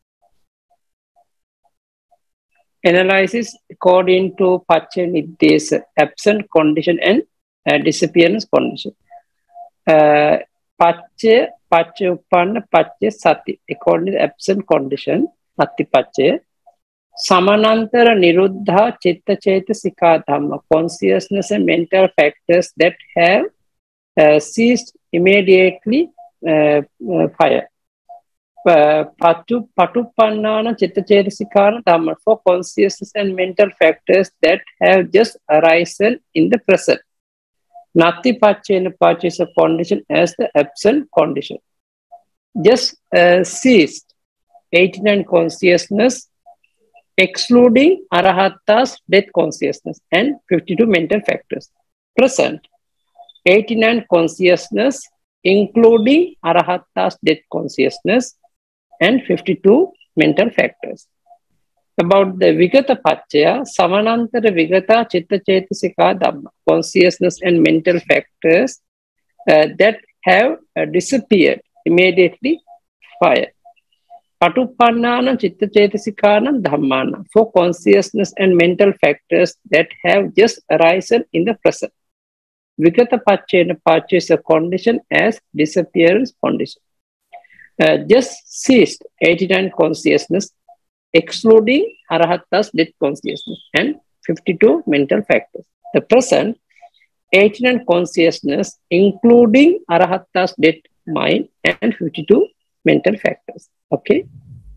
Analysis according to Paccaya-Niddesa, absent condition and uh, disappearance condition. Uh, Paccaya, Paccaya-Uppanna, Paccaya Sati, according to the absent condition, Atti Paccaya. Samanantara Niruddha Chitta Cetasika Dhamma, consciousness and mental factors that have uh, ceased immediately uh, uh, fire. Uh, Patu Patupannana Chitta Cetasika Dhamma, for consciousness and mental factors that have just arisen in the present. Nati Paccaya Paccaya is a condition as the absent condition. Just uh, ceased eighty-nine consciousness, excluding Arahatta's death consciousness and fifty-two mental factors. Present, eighty-nine consciousness, including Arahatta's death consciousness and fifty-two mental factors. About the Vigata Paccaya, Samanantara Vigata Chitta Cetasika Dhamma, consciousness and mental factors uh, that have uh, disappeared immediately fire. Patupannana Chitta Cetasikanam Dhammana, for consciousness and mental factors that have just arisen in the present. Vigata Paccaya Paccaya is a condition as disappearance condition. Uh, just ceased eighty-nine consciousness, excluding Arahatta's death consciousness and fifty-two mental factors. The present, eighty-nine consciousness, including Arahatta's death mind and fifty-two mental factors. Okay.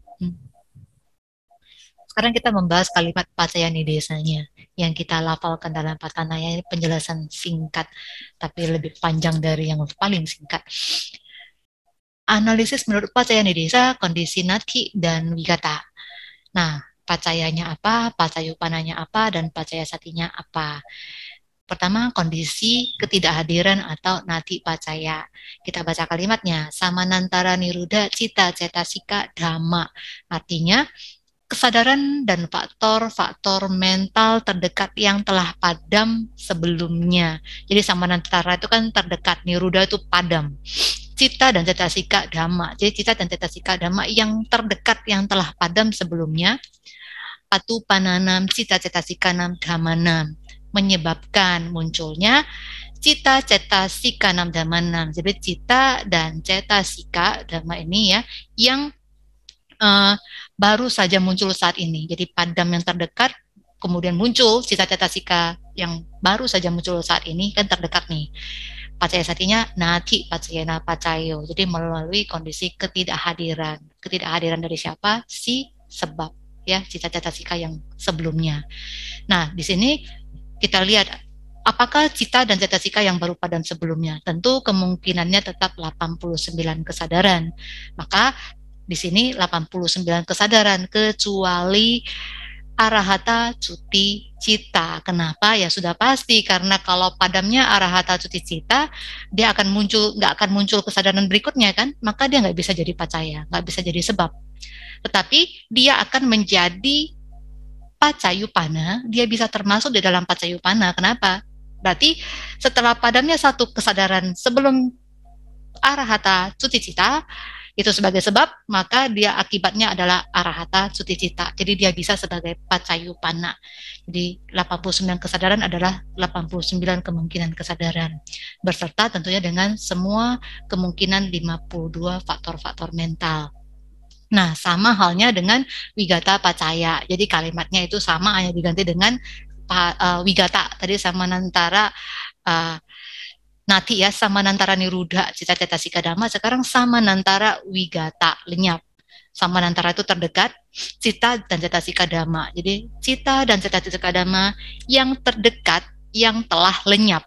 Sekarang kita membahas kalimat Paccaya-Niddesanya yang kita lafalkan dalam Patanaya. Ini penjelasan singkat, tapi lebih panjang dari yang paling singkat. analisis menurut pacaya nidesa, kondisi nati dan wigata. Nah, pacayanya apa, pacayupananya apa, dan pacaya satinya apa. Pertama, kondisi ketidakhadiran atau nati pacaya. Kita baca kalimatnya, samanantara niruda cita cetasika dhamma. Artinya, kesadaran dan faktor-faktor mental terdekat yang telah padam sebelumnya. Jadi samanantara itu kan terdekat, niruda itu padam. Cita dan cetasika dhamma. Jadi cita dan cetasika dhamma yang terdekat yang telah padam sebelumnya. Patu pananam cita cetasika nam dhammanam, menyebabkan munculnya cita cetasika nam dhammanam. Jadi cita dan cetasika dhamma ini ya yang uh, baru saja muncul saat ini. Jadi padam yang terdekat, kemudian muncul cita cetasika yang baru saja muncul saat ini kan terdekat nih. Pacaya satinya nati pacayana pacayo. Jadi melalui kondisi ketidakhadiran. Ketidakhadiran dari siapa? Si sebab ya, cita cetasika yang sebelumnya. Nah, di sini kita lihat apakah cita dan cetasika yang baru padam sebelumnya. Tentu kemungkinannya tetap delapan puluh sembilan kesadaran. Maka di sini delapan puluh sembilan kesadaran kecuali arahata cuti cita. Kenapa? Ya sudah pasti karena kalau padamnya arahata cuti cita, dia akan muncul, nggak akan muncul kesadaran berikutnya kan? Maka dia nggak bisa jadi pacaya, nggak bisa jadi sebab. Tetapi dia akan menjadi pacayupana, dia bisa termasuk di dalam pacayupana. Kenapa? Berarti setelah padamnya satu kesadaran sebelum arahata cuti cita, itu sebagai sebab, maka dia akibatnya adalah arahata cuti cita. Jadi dia bisa sebagai pacayupana. Jadi delapan puluh sembilan kesadaran adalah delapan puluh sembilan kemungkinan kesadaran. Berserta tentunya dengan semua kemungkinan lima puluh dua faktor-faktor mental. Nah, sama halnya dengan wigata pacaya. Jadi kalimatnya itu sama, hanya diganti dengan uh, wigata. Tadi samanantara uh, nati ya, samanantara niruda cita cetasika dhamma. Sekarang samanantara wigata, lenyap. Samanantara itu terdekat, cita dan cetasika dhamma. Jadi cita dan cetasika dhamma yang terdekat, yang telah lenyap.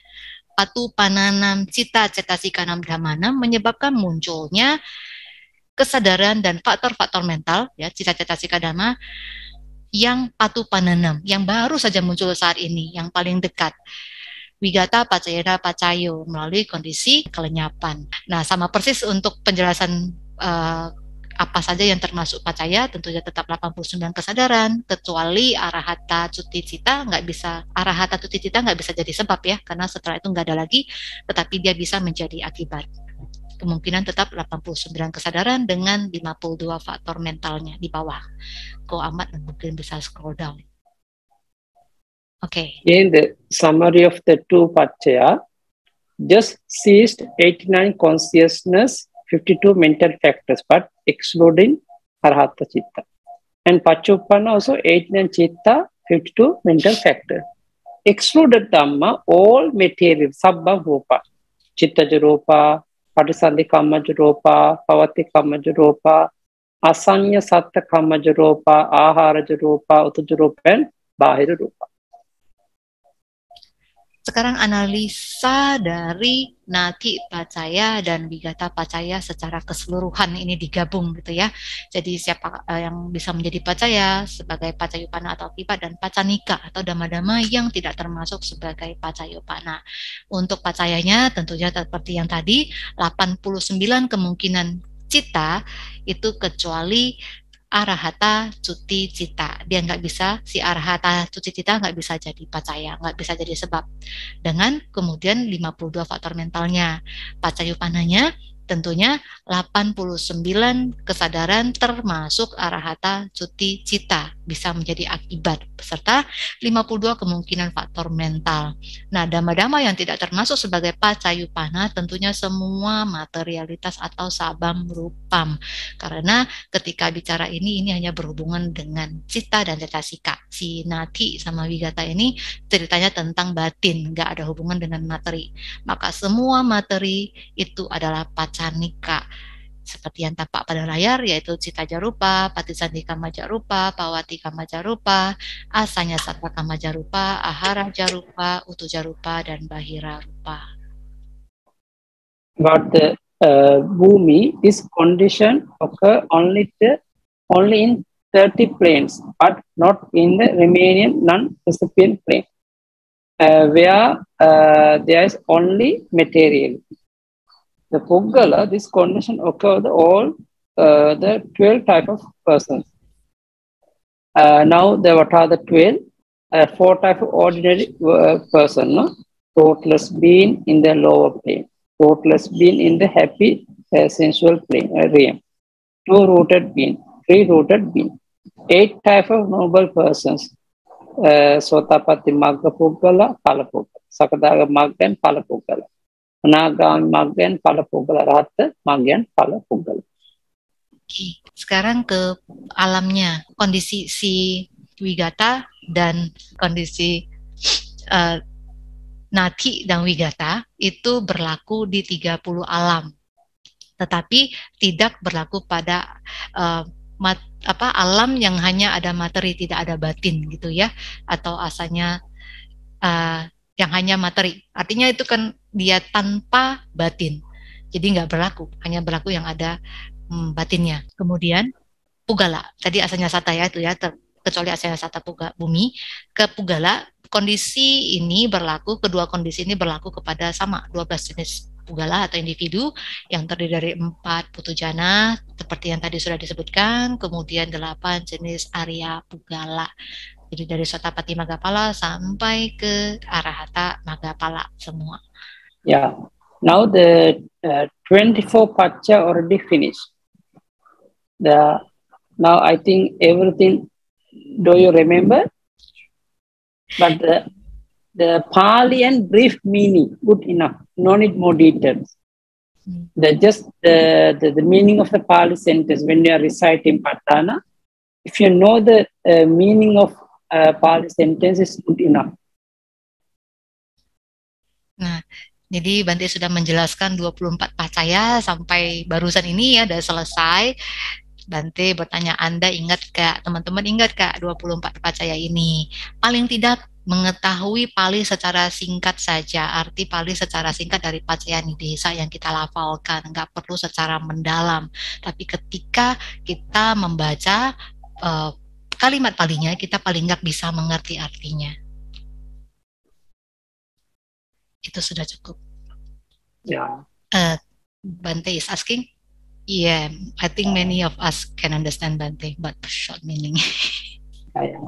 Patu pananam cita cetasika nam dhammanam menyebabkan munculnya kesadaran dan faktor-faktor mental ya cita cetasika dhamma yang patu pananam yang baru saja muncul saat ini, yang paling dekat. Wigata pacayana pacayo melalui kondisi kelenyapan. Nah, sama persis untuk penjelasan uh, apa saja yang termasuk pacaya, tentunya tetap delapan puluh sembilan kesadaran, kecuali arahata cuti cita nggak bisa, arahata cuti cita nggak bisa jadi sebab ya, karena setelah itu nggak ada lagi, tetapi dia bisa menjadi akibat. Kemungkinan tetap delapan puluh sembilan kesadaran dengan lima puluh dua faktor mentalnya di bawah. Ko amat mungkin bisa scroll down. Oke. Okay. In the summary of the two pacaya, just seized eighty-nine consciousness, fifty-two mental factors, but excluding arahata citta. And pacayupana also eighty-nine citta, fifty-two mental factors. Excluded dhamma, all material, sabbha rupa, citta rupa, Patisandhi kammaja rupa, pavati kammaja rupa, asanya satta kammaja rupa, aharaja rupa, utuja rupa, and bahira rupa. Sekarang analisa dari nati pacaya dan wigata pacaya secara keseluruhan ini digabung gitu ya. Jadi siapa uh, yang bisa menjadi pacaya sebagai pacayupana atau akibat, dan pacanika atau dhamma-dhamma yang tidak termasuk sebagai pacayupana. Untuk pacayanya tentunya seperti yang tadi, delapan puluh sembilan kemungkinan cita itu kecuali arahata cuti cita. Dia nggak bisa, si arahata cuti cita nggak bisa jadi pacaya, nggak bisa jadi sebab. Dengan kemudian lima puluh dua faktor mentalnya. Pacayupananya tentunya delapan puluh sembilan kesadaran termasuk arahata cuti cita bisa menjadi akibat, beserta lima puluh dua kemungkinan faktor mental. Nah, dhamma-dhamma yang tidak termasuk sebagai pacayupana tentunya semua materialitas atau sabam rupam. Karena ketika bicara ini, ini hanya berhubungan dengan cita dan cetasika. Si nati sama wigata ini ceritanya tentang batin, nggak ada hubungan dengan materi. Maka semua materi itu adalah pacanika. Seperti yang tampak pada layar, yaitu cita jarupa, patisandhi kamma jarupa, pawati kamma jarupa, asanya satta kamma jarupa, ahara jarupa, utu jarupa, dan bahira rupa. About the uh, Bhumi, this condition occur only to, only in thirty planes, but not in the remaining non-recipient plane, uh, where uh, there is only material. The Puggala, this condition occurs all uh, the twelve type of persons. Uh, now, the, what are the twelve? Uh, four type of ordinary uh, person, no? Thoughtless being in the lower plane, thoughtless being in the happy uh, sensual plane, uh, realm, two-rooted being, three-rooted being, eight type of noble persons, uh, Sotapatti Magga Puggala, Phala Puggala, Sakadaga Magga and Phala Puggala, Anagami Magga and Phala Puggala, Rahata Magga and Phala Puggala. Oke, sekarang ke alamnya, kondisi si Wigata dan kondisi uh, Nati dan Wigata itu berlaku di tiga puluh alam, tetapi tidak berlaku pada uh, mat, apa alam yang hanya ada materi, tidak ada batin gitu ya, atau asalnya uh, yang hanya materi. Artinya itu kan dia tanpa batin, jadi nggak berlaku, hanya berlaku yang ada hmm, batinnya. Kemudian Pugala, tadi asalnya Sata ya itu ya, ter, kecuali asalnya Sata Puga, Bumi, ke Pugala, kondisi ini berlaku, kedua kondisi ini berlaku kepada sama dua belas jenis Pugala atau individu yang terdiri dari empat putujana seperti yang tadi sudah disebutkan, kemudian delapan jenis Arya Pugala. Jadi dari Sotapatti Maggapala sampai ke Arahata Maggapala semua. Yeah. Now the uh, twenty-four pacha already finished. The now I think everything. Do you remember? But the the Pali and brief meaning good enough. No need more details. Mm. The just the, the the meaning of the Pali sentence when you are reciting Patana. If you know the uh, meaning of uh, Pali sentence is good enough. Nah, jadi Bante sudah menjelaskan dua puluh empat pacaya sampai barusan ini ya, sudah selesai. Bante bertanya, Anda ingat Kak, teman-teman ingat Kak dua puluh empat pacaya ini? Paling tidak mengetahui Pali secara singkat saja, arti Pali secara singkat dari pacaya nidesa yang kita lafalkan, nggak perlu secara mendalam. Tapi ketika kita membaca uh, kalimat Palinya, kita paling nggak bisa mengerti artinya. Itu sudah cukup. Ya. Yeah. Uh, Bante is asking. Yeah, I think many of us can understand Bante, but short meaning. Yeah.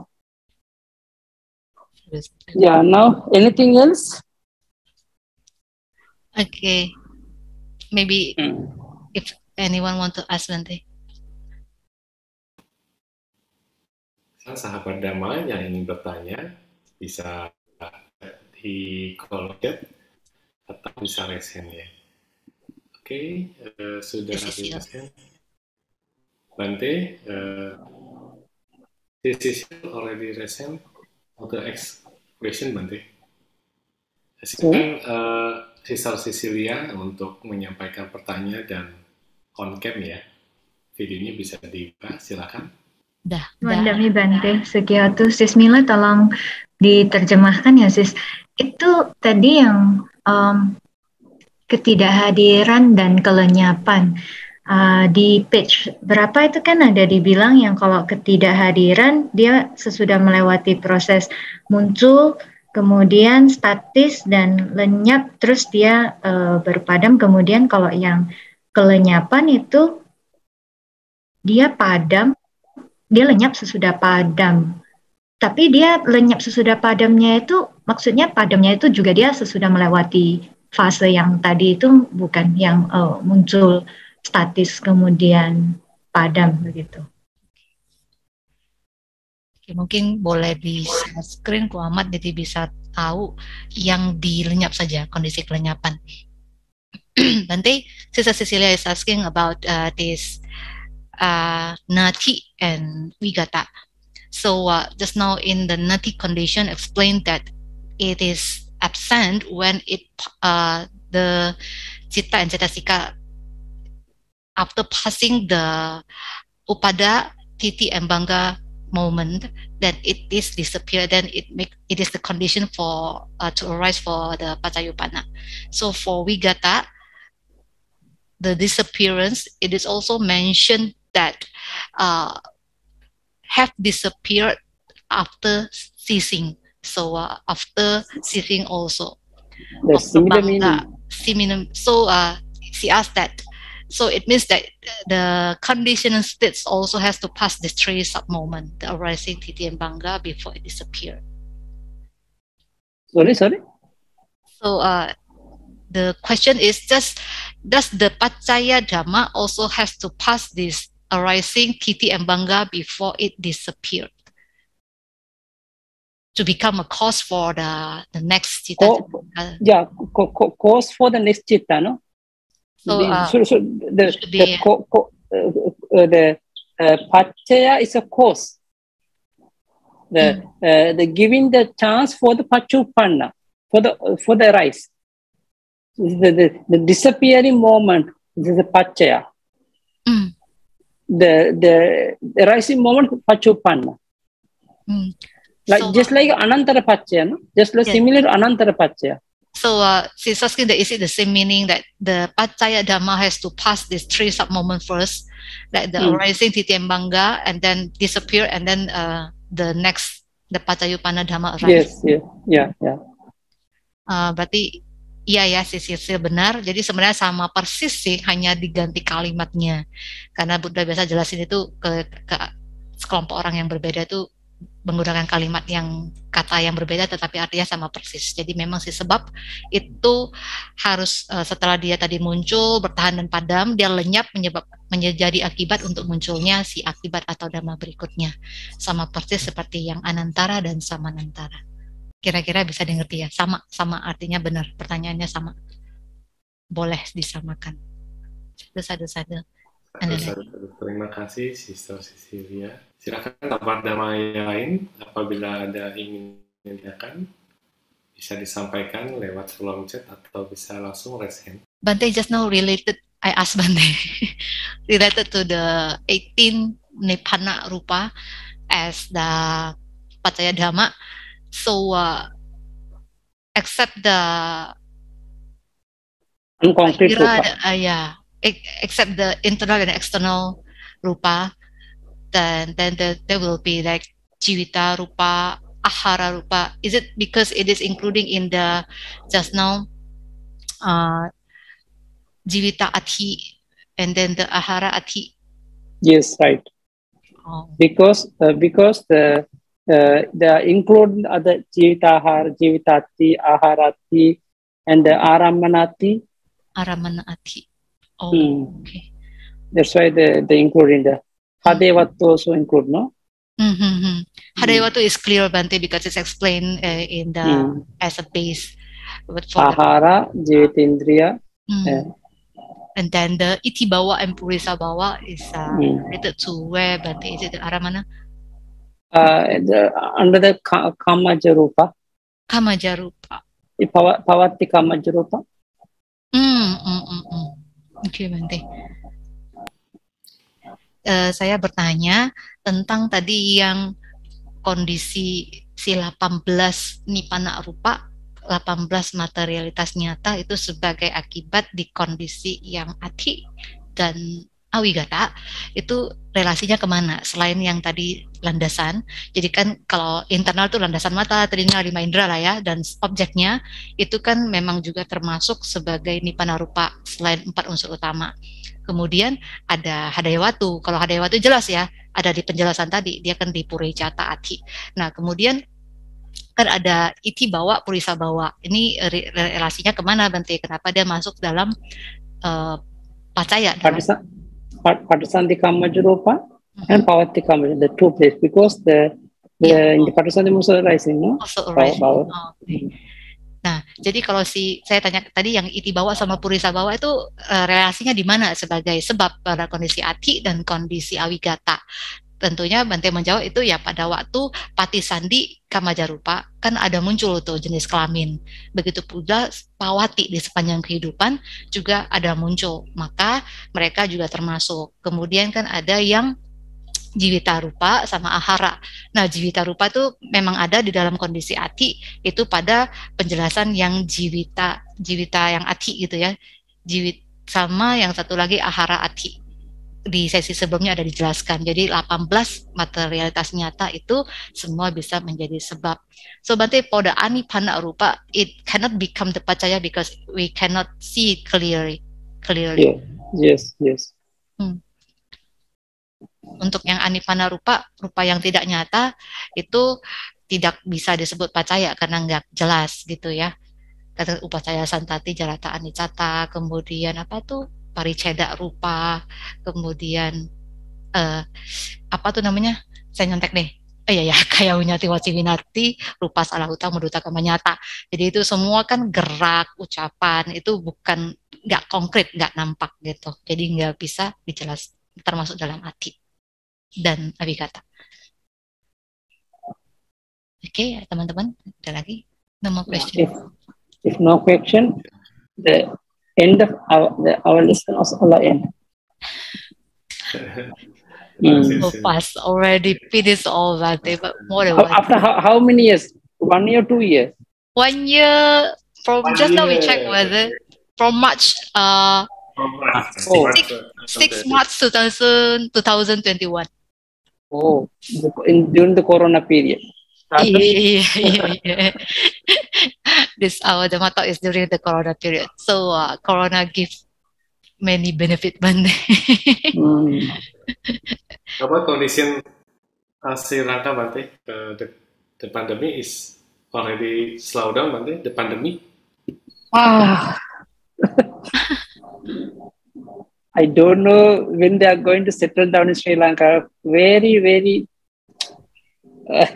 Yeah. Now, anything else? Okay. Maybe hmm. if anyone want to ask Bante. Sahabat Dhamma yang ingin bertanya bisa di kolom chat atau bisa resen ya. Oke, okay, uh, sudah resen. Bante, uh, this is already resen. Auto X question Bante. Silakan uh, Sister Cecilia untuk menyampaikan pertanyaan dan on cam ya. Videonya bisa dibuka, silakan. Dah. Mandami Bante, Sekiatu Sis Mila tolong diterjemahkan ya Sis. Itu tadi yang um, ketidakhadiran dan kelenyapan uh, di page berapa itu kan ada dibilang yang kalau ketidakhadiran dia sesudah melewati proses muncul, kemudian statis dan lenyap, terus dia uh, berpadam. Kemudian kalau yang kelenyapan itu dia padam, dia lenyap sesudah padam. Tapi dia lenyap sesudah padamnya itu maksudnya padamnya itu juga dia sesudah melewati fase yang tadi itu, bukan yang uh, muncul statis kemudian padam begitu. Oke, mungkin boleh di screen Ku Ahmad jadi bisa tahu yang dilenyap saja, kondisi kelenyapan. Bante, Sister Cecilia is asking about uh, this uh, Nati and Wigata. So uh, just now in the Nati condition explained that it is absent when it uh, the Citta and Cetasika after passing the Upada, Titi and Bangga moment, then it is disappear, then it make it is the condition for uh, to arise for the Pacayupanna. So for Wigata, the disappearance, it is also mentioned that uh, have disappeared after ceasing. So uh, after ceasing also. The similar meaning. Similar. So uh, she asked that. So it means that the conditional states also has to pass this three sub-moment, the arising, titi, and bangga, before it disappears. Sorry, sorry. So uh, the question is, just does the Paccaya Dhamma also has to pass this arising, titi, and bangga before it disappeared to become a cause for the the next citta? Co yeah, co co cause for the next citta, no? So, the, uh, so, so the be, the, co co uh, uh, the uh, Paccaya is a cause. The mm. uh, the giving the chance for the Paccuppanna, for the uh, for the rise. The, the, the disappearing moment is the Paccaya. Mm. The, the the rising moment Paccuppanna. Mm. Like so, just like Anantara Paccaya, no? Just like yeah. similar to Anantara Paccaya. So uh, she's asking that is it the same meaning that the Paccaya Dhamma has to pass this three sub moment first, like the mm. arising, titi, and bangga, and then disappear, and then uh, the next the Paccayuppanna Dhamma arrives. Yes, yeah, yeah, yeah. Uh, berarti iya ya, Sisil benar. Jadi sebenarnya sama persis sih, hanya diganti kalimatnya. Karena Buddha biasa jelasin itu ke, ke sekelompok orang yang berbeda itu menggunakan kalimat yang kata yang berbeda tetapi artinya sama persis. Jadi memang sih sebab itu harus uh, setelah dia tadi muncul bertahan dan padam, dia lenyap menyebab menjadi akibat untuk munculnya si akibat atau dhamma berikutnya. Sama persis seperti yang anantara dan samanantara. Kira-kira bisa dimengerti ya? Sama, sama artinya benar. Pertanyaannya sama. Boleh disamakan. Sadu-sadu. Terima kasih Sister Cecilia. Silakan tempat damai lain apabila ada ingin menanyakan bisa disampaikan lewat kolom chat atau bisa langsung raise hand. Bante just now related, I asked Bante related to the eighteen Nibbana Rupa as the Paccaya Dhamma. So uh, except the concrete rupa. Uh, yeah. Except the internal and external rupa, then then there, there will be like jivita rupa, ahara rupa. Is it because it is including in the just now uh, jivita ati and then the ahara ati? Yes, right. Oh. Because uh, because the uh, the include other jivita ahara, jivita ati, aharati, and the aramanati. Aramanati. Oh, hmm. okay. That's why they they include in the Hadevatu also include, no? Mm-hmm. Hadevatu mm. is clear, Bante, because it's explained uh, in the mm. as a base. But for Ahara, Jivitindriya, mm. yeah. And then the Itibawa and Purisa Bawa is uh, mm. related to where, Bante? Is it the Aramana? Uh, the, under the Kamajarupa. Kamajarupa. Pawati Kamajarupa. Mm, mm, mm, mm. Oke, okay, Bante. Uh, saya bertanya tentang tadi yang kondisi si delapan belas Nibbana Rupa, delapan belas materialitas nyata itu sebagai akibat di kondisi yang ati dan awigata, itu relasinya kemana? Selain yang tadi landasan, jadi kan kalau internal tuh landasan mata, telinga, lima indera lah ya, dan objeknya itu kan memang juga termasuk sebagai Nibbana Rupa selain empat unsur utama. Kemudian ada Hadayawatu, kalau Hadayawatu jelas ya, ada di penjelasan tadi, dia kan di Puricata Ati. Nah kemudian kan ada Iti Bawa, Purisa Bawa, ini relasinya kemana Bante? Kenapa dia masuk dalam uh, Paccaya? Padasanti Kamajarupa mm-hmm. and Pawati Kamajarupa, the two places, because the, the yeah. in the Padasanti also rising, no? Also rising. Oh, okay. Nah, jadi kalau si saya tanya tadi yang Iti Bawa sama Purisa Bawa itu uh, relasinya di mana sebagai sebab pada kondisi ati dan kondisi awigata? Tentunya Bante menjawab itu ya pada waktu Patisandi Kamajarupa kan ada muncul tuh jenis kelamin. Begitu pula Pawati di sepanjang kehidupan juga ada muncul. Maka mereka juga termasuk. Kemudian kan ada yang Jivita Rupa sama Ahara. Nah, Jivita Rupa tuh memang ada di dalam kondisi ati, itu pada penjelasan yang Jivita, Jivita yang ati gitu ya. Jivit, sama yang satu lagi ahara ati. Di sesi sebelumnya ada dijelaskan. Jadi delapan belas materialitas nyata itu semua bisa menjadi sebab. So Bante, pada anipana rupa, it cannot become the pacaya because we cannot see it clearly. Clearly. Yeah. Yes, yes. Hmm. Untuk yang anipana rupa, rupa yang tidak nyata, itu tidak bisa disebut pacaya karena nggak jelas gitu ya. Kata upacaya santati jarata anicata, kemudian apa tuh pariceda rupa, kemudian uh, apa tuh namanya, saya nyontek deh, oh iya ya, kayak winyati waci winati, rupa salah hutang menduta kama nyata. Jadi itu semua kan gerak, ucapan, itu bukan, nggak konkret, nggak nampak gitu. Jadi nggak bisa dijelas, termasuk dalam hati dan abhikata. Oke okay, teman-teman, ada lagi? No more question. If, if no question, the end of our, the, our lesson was all end. Mm. So fast, already finished all that, but more than one. After how, how many years? One year, two years? One year, from one just year. Now we check whether, from March, uh, oh. six, six March two thousand, twenty twenty-one. Oh, in, during the Corona period. Yeah, yeah, yeah, yeah. This our the motto is during the Corona period. So uh, Corona gives many benefit, Bante. hmm. About condition uh, Sri Lanka, Bante, uh, the the pandemic is already slowed down, Bante. The pandemic. Ah, I don't know when they are going to settle down in Sri Lanka. Very, very. Uh,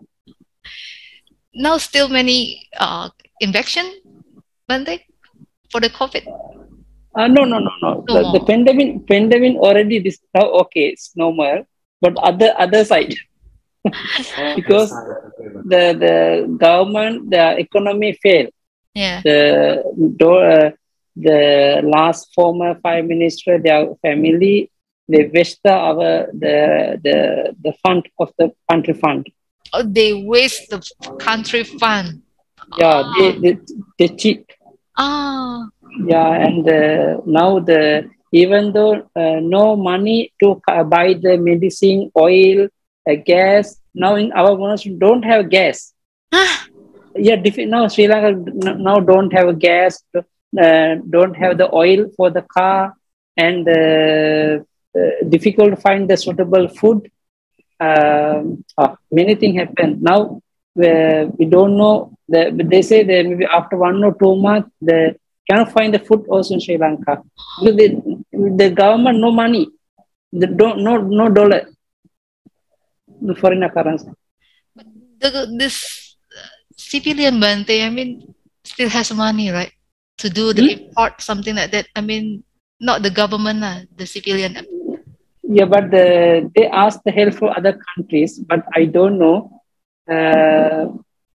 Now still many uh, infection, Bante, for the COVID. Uh, no, no, no, no. no the, the pandemic, pandemic already this now okay, it's normal. But other other side, because the the government, the economy failed. Yeah. The uh, the last former prime minister, their family, they waste the our the the the fund of the country fund. Oh, they waste the country fund. Yeah, ah. they they they cheat. Ah. Yeah, and uh, now the even though uh, no money to uh, buy the medicine, oil, uh, gas. Now in our monastery don't have gas. Huh? Yeah, now Sri Lanka now don't have gas, uh, don't have the oil for the car, and uh, uh, difficult to find the suitable food. Uh, uh, many things happen now. Uh, we don't know. The, they say that maybe after one or two months, the cannot find the food also in Sri Lanka because they, the government no money, they don't no no dollar, the foreign currency. But the, this civilian Bante, I mean, still has money, right, to do the hmm? import something like that. I mean, not the government, uh, the civilian. Yeah, but the, they ask the help for other countries, but I don't know. Uh,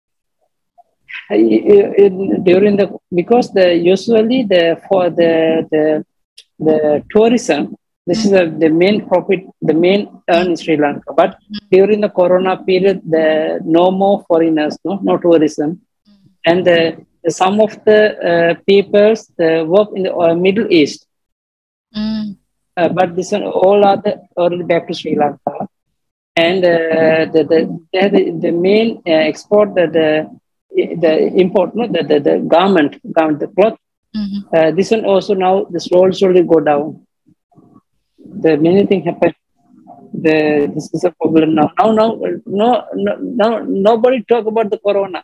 during the because the usually the for the the the tourism, this mm-hmm. is a, the main profit, the main earn in Sri Lanka. But mm-hmm. during the Corona period, the no more foreigners, no no tourism, mm-hmm. and the, the some of the uh, peoples the work in the uh, Middle East. Mm. Uh, but this one all are the already back to Sri Lanka, and uh, the, the, the the main uh, export the, the the import no the, the the garment garment the cloth. Mm-hmm. Uh, this one also now the slowly slowly go down. The many things happen. The this is a problem now. Now now no no no nobody talk about the Corona.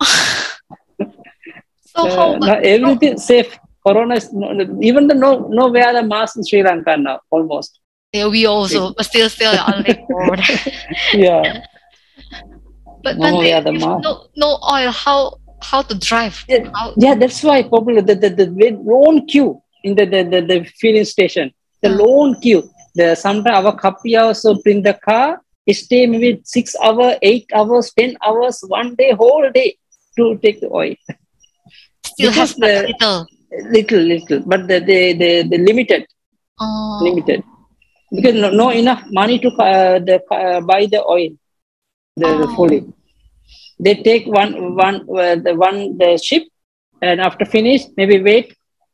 So uh, how now everything safe. Corona is no, even the no no wear the mask in Sri Lanka now almost. Yeah, we also but still still on board. Yeah. But no, when yeah, they, the mask. no no oil, how how to drive? Yeah, how? yeah that's why popular the the, the long queue in the the, the, the filling station. The hmm. long queue. The sometimes our couple also bring the car. Stay maybe six hours, eight hours, ten hours, one day, whole day to take the oil. Still because have the, little. Little, little, but the the the, the limited, oh. limited, because no, no enough money to uh, the uh, buy the oil, the, oh. the fully. They take one one uh, the one the ship, and after finish maybe wait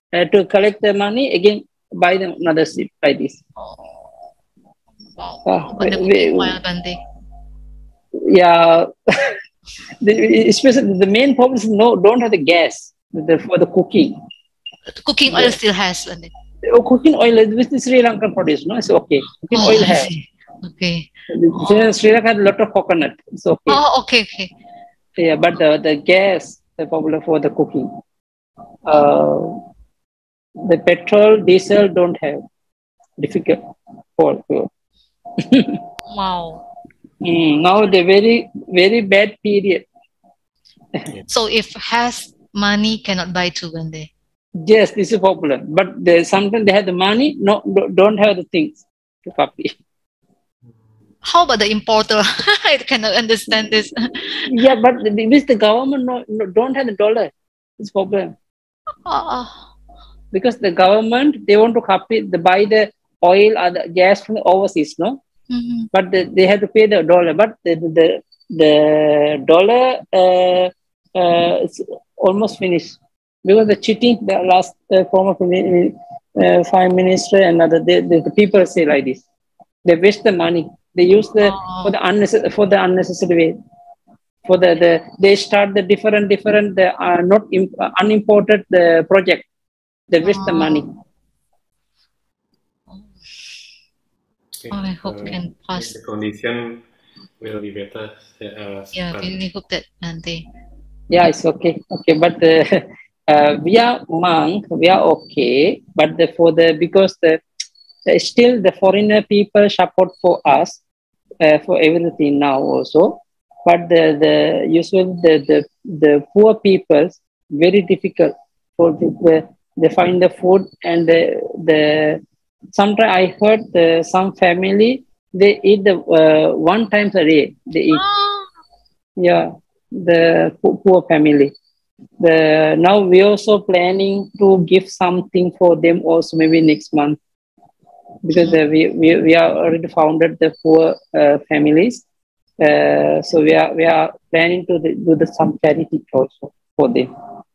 uh, to collect the money again, buy them another ship like this. Oh, wow. Uh, But the we- cooking we- oil, Bante. yeah, the, especially the main problem is no, don't have the gas the, for the cooking. The cooking oil still has, Bante. Oh, cooking oil with the Sri Lankan produce, no, it's okay. Cooking Oh, oil I has. see. Okay. The- Sri Lanka has a lot of coconut, it's okay. Oh, okay, okay. Yeah, but the, the gas, the problem for the cooking. Uh, the petrol, diesel don't have. Difficult for for- Wow. Mm, now the very very bad period. So if has money cannot buy too, Bante. Yes, this is a problem. But they, sometimes they have the money, no, do- don't have the things to copy. How about the importer? I cannot understand this. Yeah, but the, this the government no, no, don't have the dollar. It's problem Oh, because the government they want to copy the buy the oil or the gas from the overseas, no. mhm. But the, they have to pay the dollar. But the the the dollar uh, uh, it's almost finished because the cheating the last uh, former prime- uh, prime minister and other the, the, the people say like this. They waste the money. They use the Oh. for the unnecessary for the unnecessary way. For the, the they start the different different the uh, not imp, uh, unimported the project. They waste the money. Okay. Oh, I hope Uh, can pass. the condition will be better. Uh, Yeah, sekarang. we, we hope that Bante. Yeah, it's okay. Okay, but uh, uh, we are monk, we are okay. But the, for the because the uh, still the foreigner people support for us uh, for everything now also. But the the usually the the, the poor people very difficult for the, the they find the food and the the sometimes I heard the, some family they eat the uh, one times a day they eat. Oh, Yeah, the po- poor family. The now we also planning to give something for them also maybe next month because uh, we, we we are already founded the poor uh, families. Uh, so we are we are planning to the, do the some charity also for them.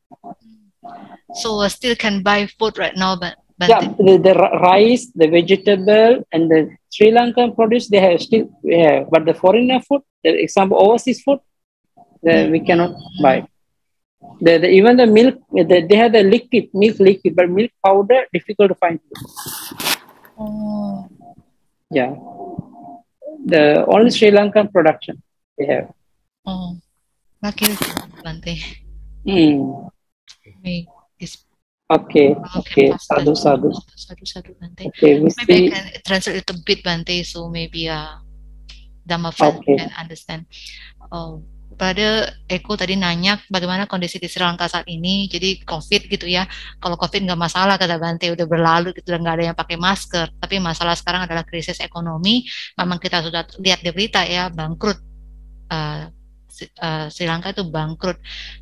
so uh, still can buy food right now, but Yeah, Bante. the, the ri- rice, the vegetable, and the Sri Lankan produce they have still we have, but the foreigner food, the example overseas food, the, we cannot buy. The, the even the milk, the, they have the liquid milk liquid, but milk powder difficult to find. Oh, Yeah, the only Sri Lankan production they have. oh, lucky Bante. Hmm. May this Okay, all okay, can pass. sadhu sadhu. Sadhu, sadhu, Bante. Okay, we Maybe I see. can translate it a bit, Bante, so maybe uh, Dhamma friend Okay. can understand. Oh, pada Eko tadi nanya bagaimana kondisi di Sri Lanka saat ini. Jadi COVID gitu ya. Kalau COVID nggak masalah kata Bante, udah berlalu gitu, udah nggak ada yang pakai masker. Tapi masalah sekarang adalah krisis ekonomi. Memang kita sudah lihat di berita ya, bangkrut. Uh, Si- uh, Sri Lanka itu bangkrut.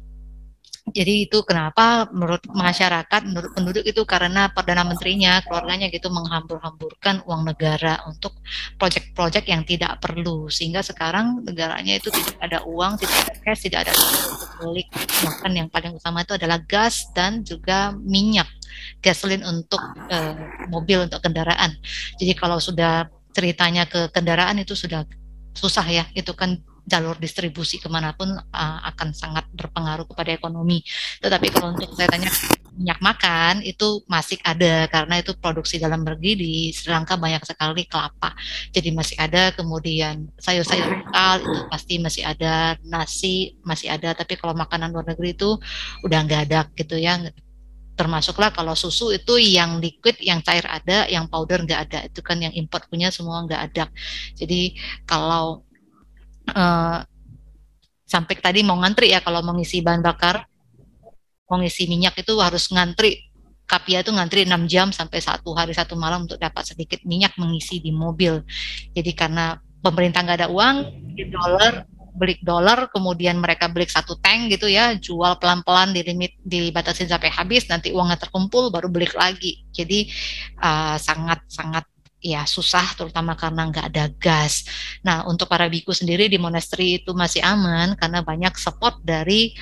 Jadi itu kenapa menurut masyarakat, menurut penduduk itu karena Perdana Menterinya, keluarganya gitu menghambur-hamburkan uang negara untuk proyek-proyek yang tidak perlu. Sehingga sekarang negaranya itu tidak ada uang, tidak ada cash, tidak ada uang untuk beli. Bahkan yang paling utama itu adalah gas dan juga minyak, gasolin untuk eh, mobil, untuk kendaraan. Jadi kalau sudah ceritanya ke kendaraan itu sudah susah ya, itu kan jalur distribusi kemanapun uh, akan sangat berpengaruh kepada ekonomi. Tetapi kalau untuk saya tanya minyak makan itu masih ada karena itu produksi dalam negeri di Sri Lanka banyak sekali kelapa, jadi masih ada. Kemudian sayur-sayur lokal itu pasti masih ada, nasi masih ada. Tapi kalau makanan luar negeri itu udah nggak ada gitu ya. Termasuklah kalau susu itu yang liquid, yang cair ada, yang powder nggak ada. Itu kan yang import punya semua nggak ada. Jadi kalau Uh, sampai tadi mau ngantri ya kalau mau ngisi bahan bakar, mau ngisi minyak itu harus ngantri. Kapia itu ngantri enam jam sampai satu hari satu malam untuk dapat sedikit minyak mengisi di mobil. Jadi karena pemerintah nggak ada uang, beli dolar, beli dolar, kemudian mereka beli satu tank gitu ya, jual pelan-pelan di limit, dibatasin sampai habis, nanti uangnya terkumpul baru beli lagi. Jadi uh, sangat-sangat ya susah, terutama karena nggak ada gas. Nah, untuk para biku sendiri di monastery itu masih aman karena banyak support dari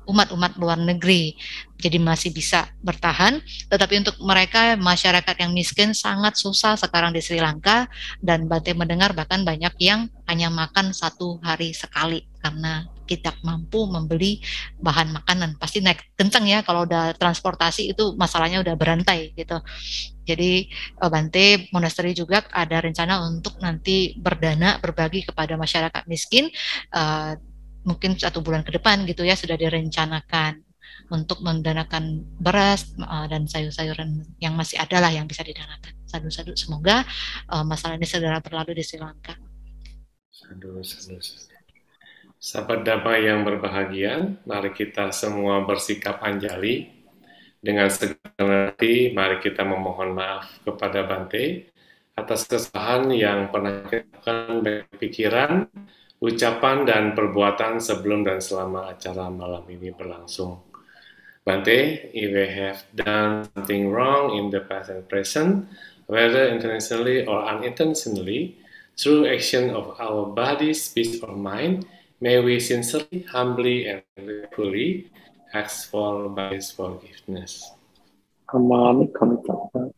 umat-umat luar negeri. Jadi masih bisa bertahan, tetapi untuk mereka masyarakat yang miskin sangat susah sekarang di Sri Lanka, dan Bante mendengar bahkan banyak yang hanya makan satu hari sekali karena tidak mampu membeli bahan makanan. Pasti naik kencang ya kalau udah transportasi, itu masalahnya udah berantai gitu. Jadi Bante Monastery juga ada rencana untuk nanti berdana berbagi kepada masyarakat miskin, uh, mungkin satu bulan ke depan gitu ya, sudah direncanakan untuk mendanakan beras uh, dan sayur-sayuran yang masih ada lah yang bisa didanakan. Sadu-sadu, semoga uh, masalah ini segera berlalu di Sri Lanka. Sadu, sadu, sadu. Sahabat damai yang berbahagia, mari kita semua bersikap anjali. Dengan segala hati, mari kita memohon maaf kepada Bante atas kesalahan yang pernah kita lakukan berpikiran, ucapan, dan perbuatan sebelum dan selama acara malam ini berlangsung. Bante, if we have done something wrong in the past and present, whether intentionally or unintentionally, through action of our body, speech, or mind, may we sincerely, humbly, and gratefully ask for Bhante's forgiveness. Kamami Kamitaka.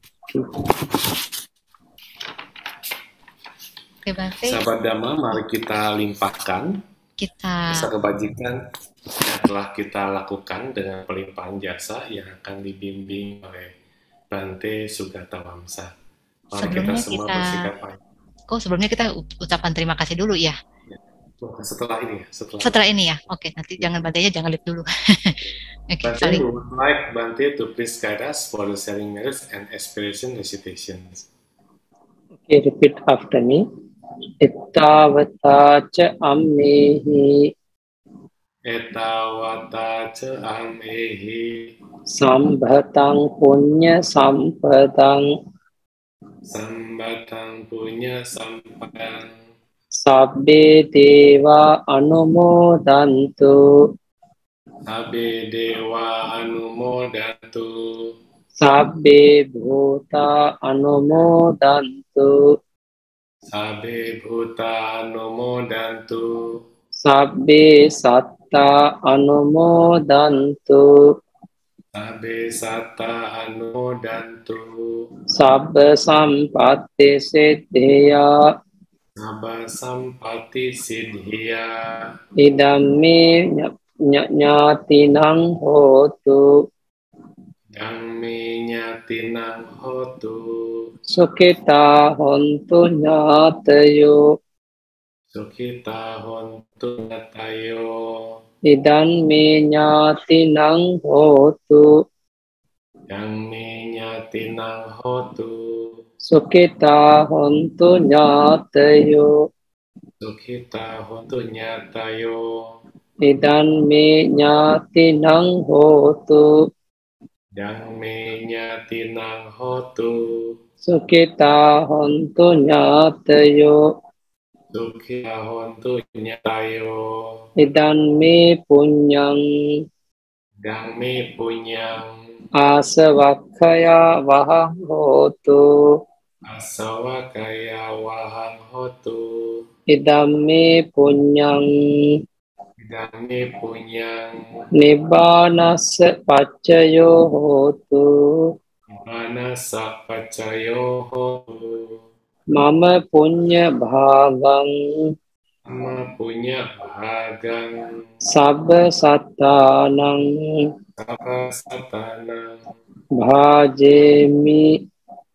Oke, Bante. Sahabat Dhamma, mari kita limpahkan Kita jasa kebajikan yang telah kita lakukan dengan pelimpahan jasa yang akan dibimbing oleh Bante Sugata Wamsa. Mari sebelumnya kita semua kita, bersikap baik. kok sebelumnya kita ucapan terima kasih dulu ya. Setelah ini ya, setelah, setelah ini ya. Oke, nanti jangan Bante-nya jangan lihat dulu. Oke, Bante, sorry. we would like Bante to please guide us for the sharing merits and aspiration recitations. Okay, repeat after me. Ittavata ca ammehi Etawata ca ammehi sambhatang punya sampadang sambatang punya sampadang sabbe deva anumodantu sabbe dewa anumodantu sabbe bhuta anumodantu sabbe bhuta anumodantu sabbe satta anumodantu sabbe satta anumodantu sabba sampatti siddhiya sabba sampatti siddhiya idamme nyatinang hotu Dammi nyatinang hotu sukita hontu nyatayo sukita hontu nyatayo idan me nyatinang hotu Dammi nyatinang hotu sukita hontu nyatayo sukita hontu nyatayo idan me nyatinang hotu Dammi nyatinang hotu sukita hontu nyatayo sukita hontu nyatayo idan me punyang Dammi punyang asavakkaya vahang hotu asawakaya wahang hotu idan me punyang Dammi punyang Nibbanassa paccayo hotu manasa pacayo hotu mama punya bhagang Mama punya bahagang sabba sattanang Sapa satanang bhajemi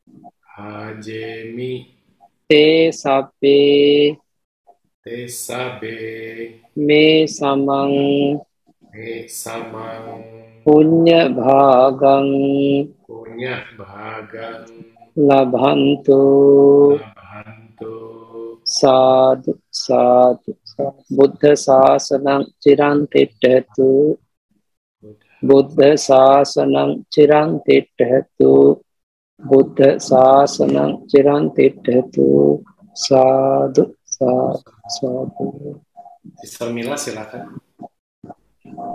Hajemi te sabbe Te sabe me samang Me samang punya bhagang Punya bahagang labhantu Labhantu sadhu sadhu sadhu buddha sasanang cirang tiddhatu buddha sasanang cirang tiddhatu buddha sasanang cirang tiddhatu sadhu sadhu sadhu. Sister Mila silakan.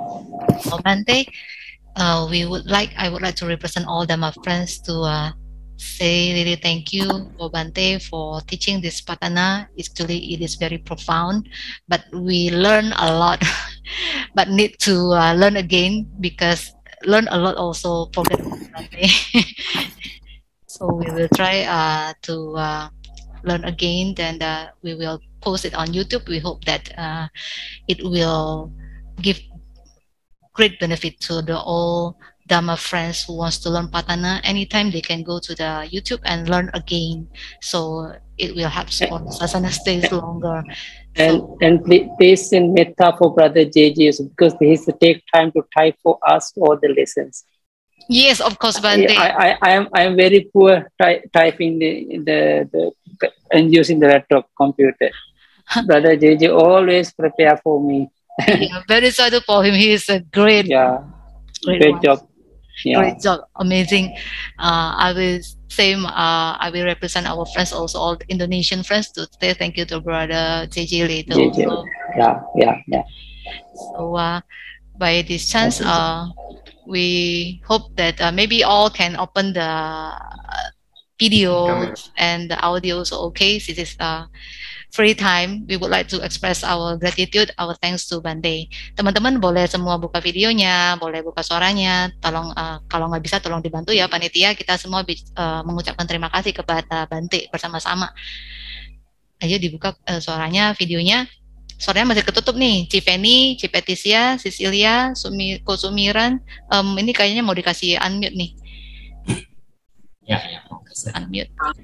Oh, Bante, uh, we would like, I would like to represent all Dhamma friends to uh, say really thank you for Bante for teaching this patana. Actually, it is very profound, but we learn a lot, but need to uh, learn again because learn a lot also forget Bante. So we will try uh, to uh, learn again, then uh, we will post it on YouTube. We hope that uh, it will give great benefit to the all Dhamma friends who wants to learn Patana. Anytime they can go to the YouTube and learn again. So it will help for Sasana stays longer. And So, and please, please send metta for Brother J J because he has to take time to type for us all the lessons. yes, of course, I, Bante. I, I am I am very poor ty typing the, the the and using the laptop computer. Brother J J always prepare for me. Yeah, very sad for him. He is a great, Yeah, great, great one. job. Yeah. Great job, amazing. Uh, I will same. Uh, I will represent our friends also, all the Indonesian friends, to say thank you to Brother J J later J J. also. Yeah, yeah, yeah. So uh, by this chance, uh, we hope that uh, maybe all can open the uh, videos and the audios. Okay, this is uh, free time. We would like to express our gratitude, our thanks to Bante. Teman-teman boleh semua buka videonya, boleh buka suaranya. Tolong uh, kalau nggak bisa tolong dibantu ya panitia. Kita semua uh, mengucapkan terima kasih kepada Bante bersama-sama. Ayo dibuka uh, suaranya, videonya. Suaranya masih ketutup nih. Cipeni, Cipetisia, Cecilia, Sumi, Kosumiran. Um, ini kayaknya mau dikasih unmute nih. Ya, ya. Unmute.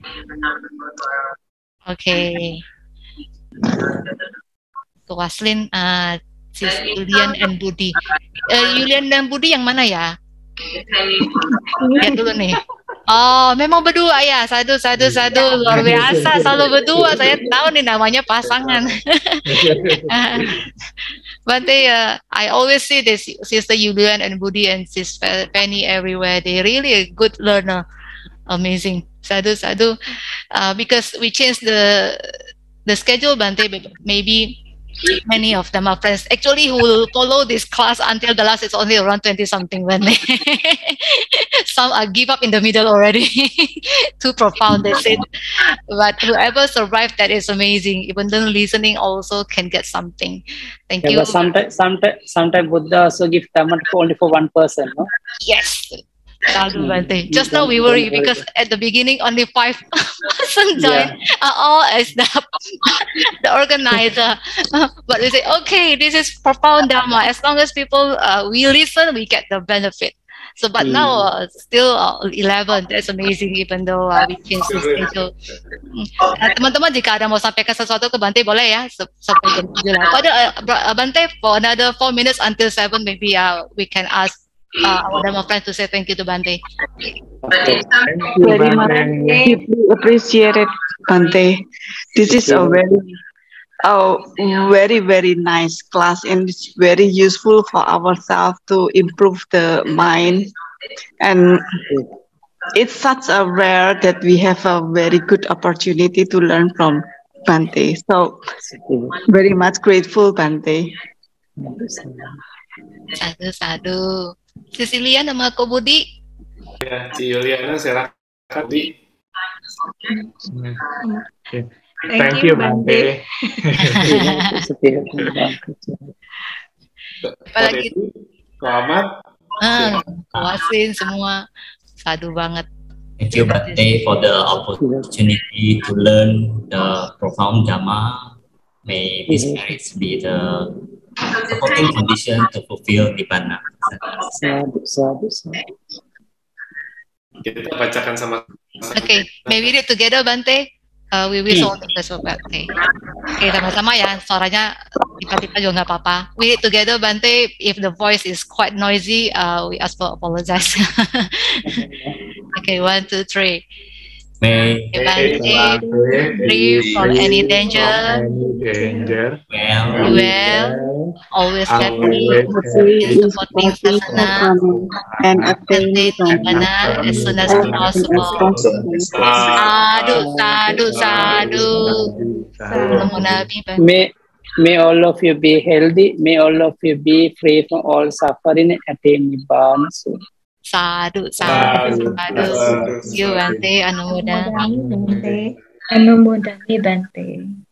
Oke. Okay. Tuh Aslin, uh, Sis Yulian and Budi. Uh, Yulian dan Budi yang mana ya? Lihat dulu nih. Oh, memang berdua ya. Satu, satu, satu. Luar biasa. Selalu berdua. Saya tahu nih namanya pasangan. Bante, uh, I always see this Sister Yulian and Budi and Sis Penny everywhere. They really a good learner. Amazing. Sadu, sadu. Uh, because we changed the the schedule, Bante. Maybe many of them are friends actually who will follow this class until the last is only around twenty something when they some are give up in the middle already. Too profound, they said. But whoever survived that is amazing. Even then listening also can get something. Thank yeah, you. But sometimes sometimes sometimes Buddha also give Dhamma only for one person, no? Yes. Mm. Just now we worry because at the beginning only five person joined, yeah. uh, all as the, the organizer. But we say, okay, this is profound Dhamma. As long as people uh, we listen, we get the benefit. So, but mm. now uh, still uh, eleven. That's amazing. Even though uh, we change the schedule. Uh, teman-teman, jika ada mau sampaikan sesuatu ke Bante boleh ya. Sampai jam tujuh lah. Pada uh, Bante for another four minutes until seven, maybe uh, we can ask. Uh, our Dhamma friends to say thank you to Bante. Okay. Thank you, very much. Deeply appreciated, Bante. This is a very, oh, very, very nice class, and it's very useful for ourselves to improve the mind. And it's such a rare that we have a very good opportunity to learn from Bante. So, very much grateful, Bante. Sadu, sadu. Cecilia nama Ko Budi. Ya, Ci Yuliana silakan Budi. Okay. Thank you, Bante. Apalagi Ko Ahmad. Ah, kawasin semua. Sadu banget. Thank you, Bante, for the opportunity to learn the profound Dhamma. May this marriage be the supporting condition to fulfill Nibbana. Sadu, sadu, sadu. Kita bacakan sama. Okay, may we read together, Bante. Uh, we wish all the best for Bante. Okay, sama-sama ya. Suaranya tiba-tiba juga nggak apa-apa. We read together, Bante. If the voice is quite noisy, uh, we ask for apologize. Okay, one, two, three. May Bante free from any danger, danger, well, well always happy in supporting Sasana and attain Nibbana as soon as possible. Sadu, sadu, sadu. May May all of you be healthy. May all of you be free from all suffering and attain Nibbana soon. Sadu, sadu, sadu. You Bante, Anumodami. Bante. Anumodami Bante.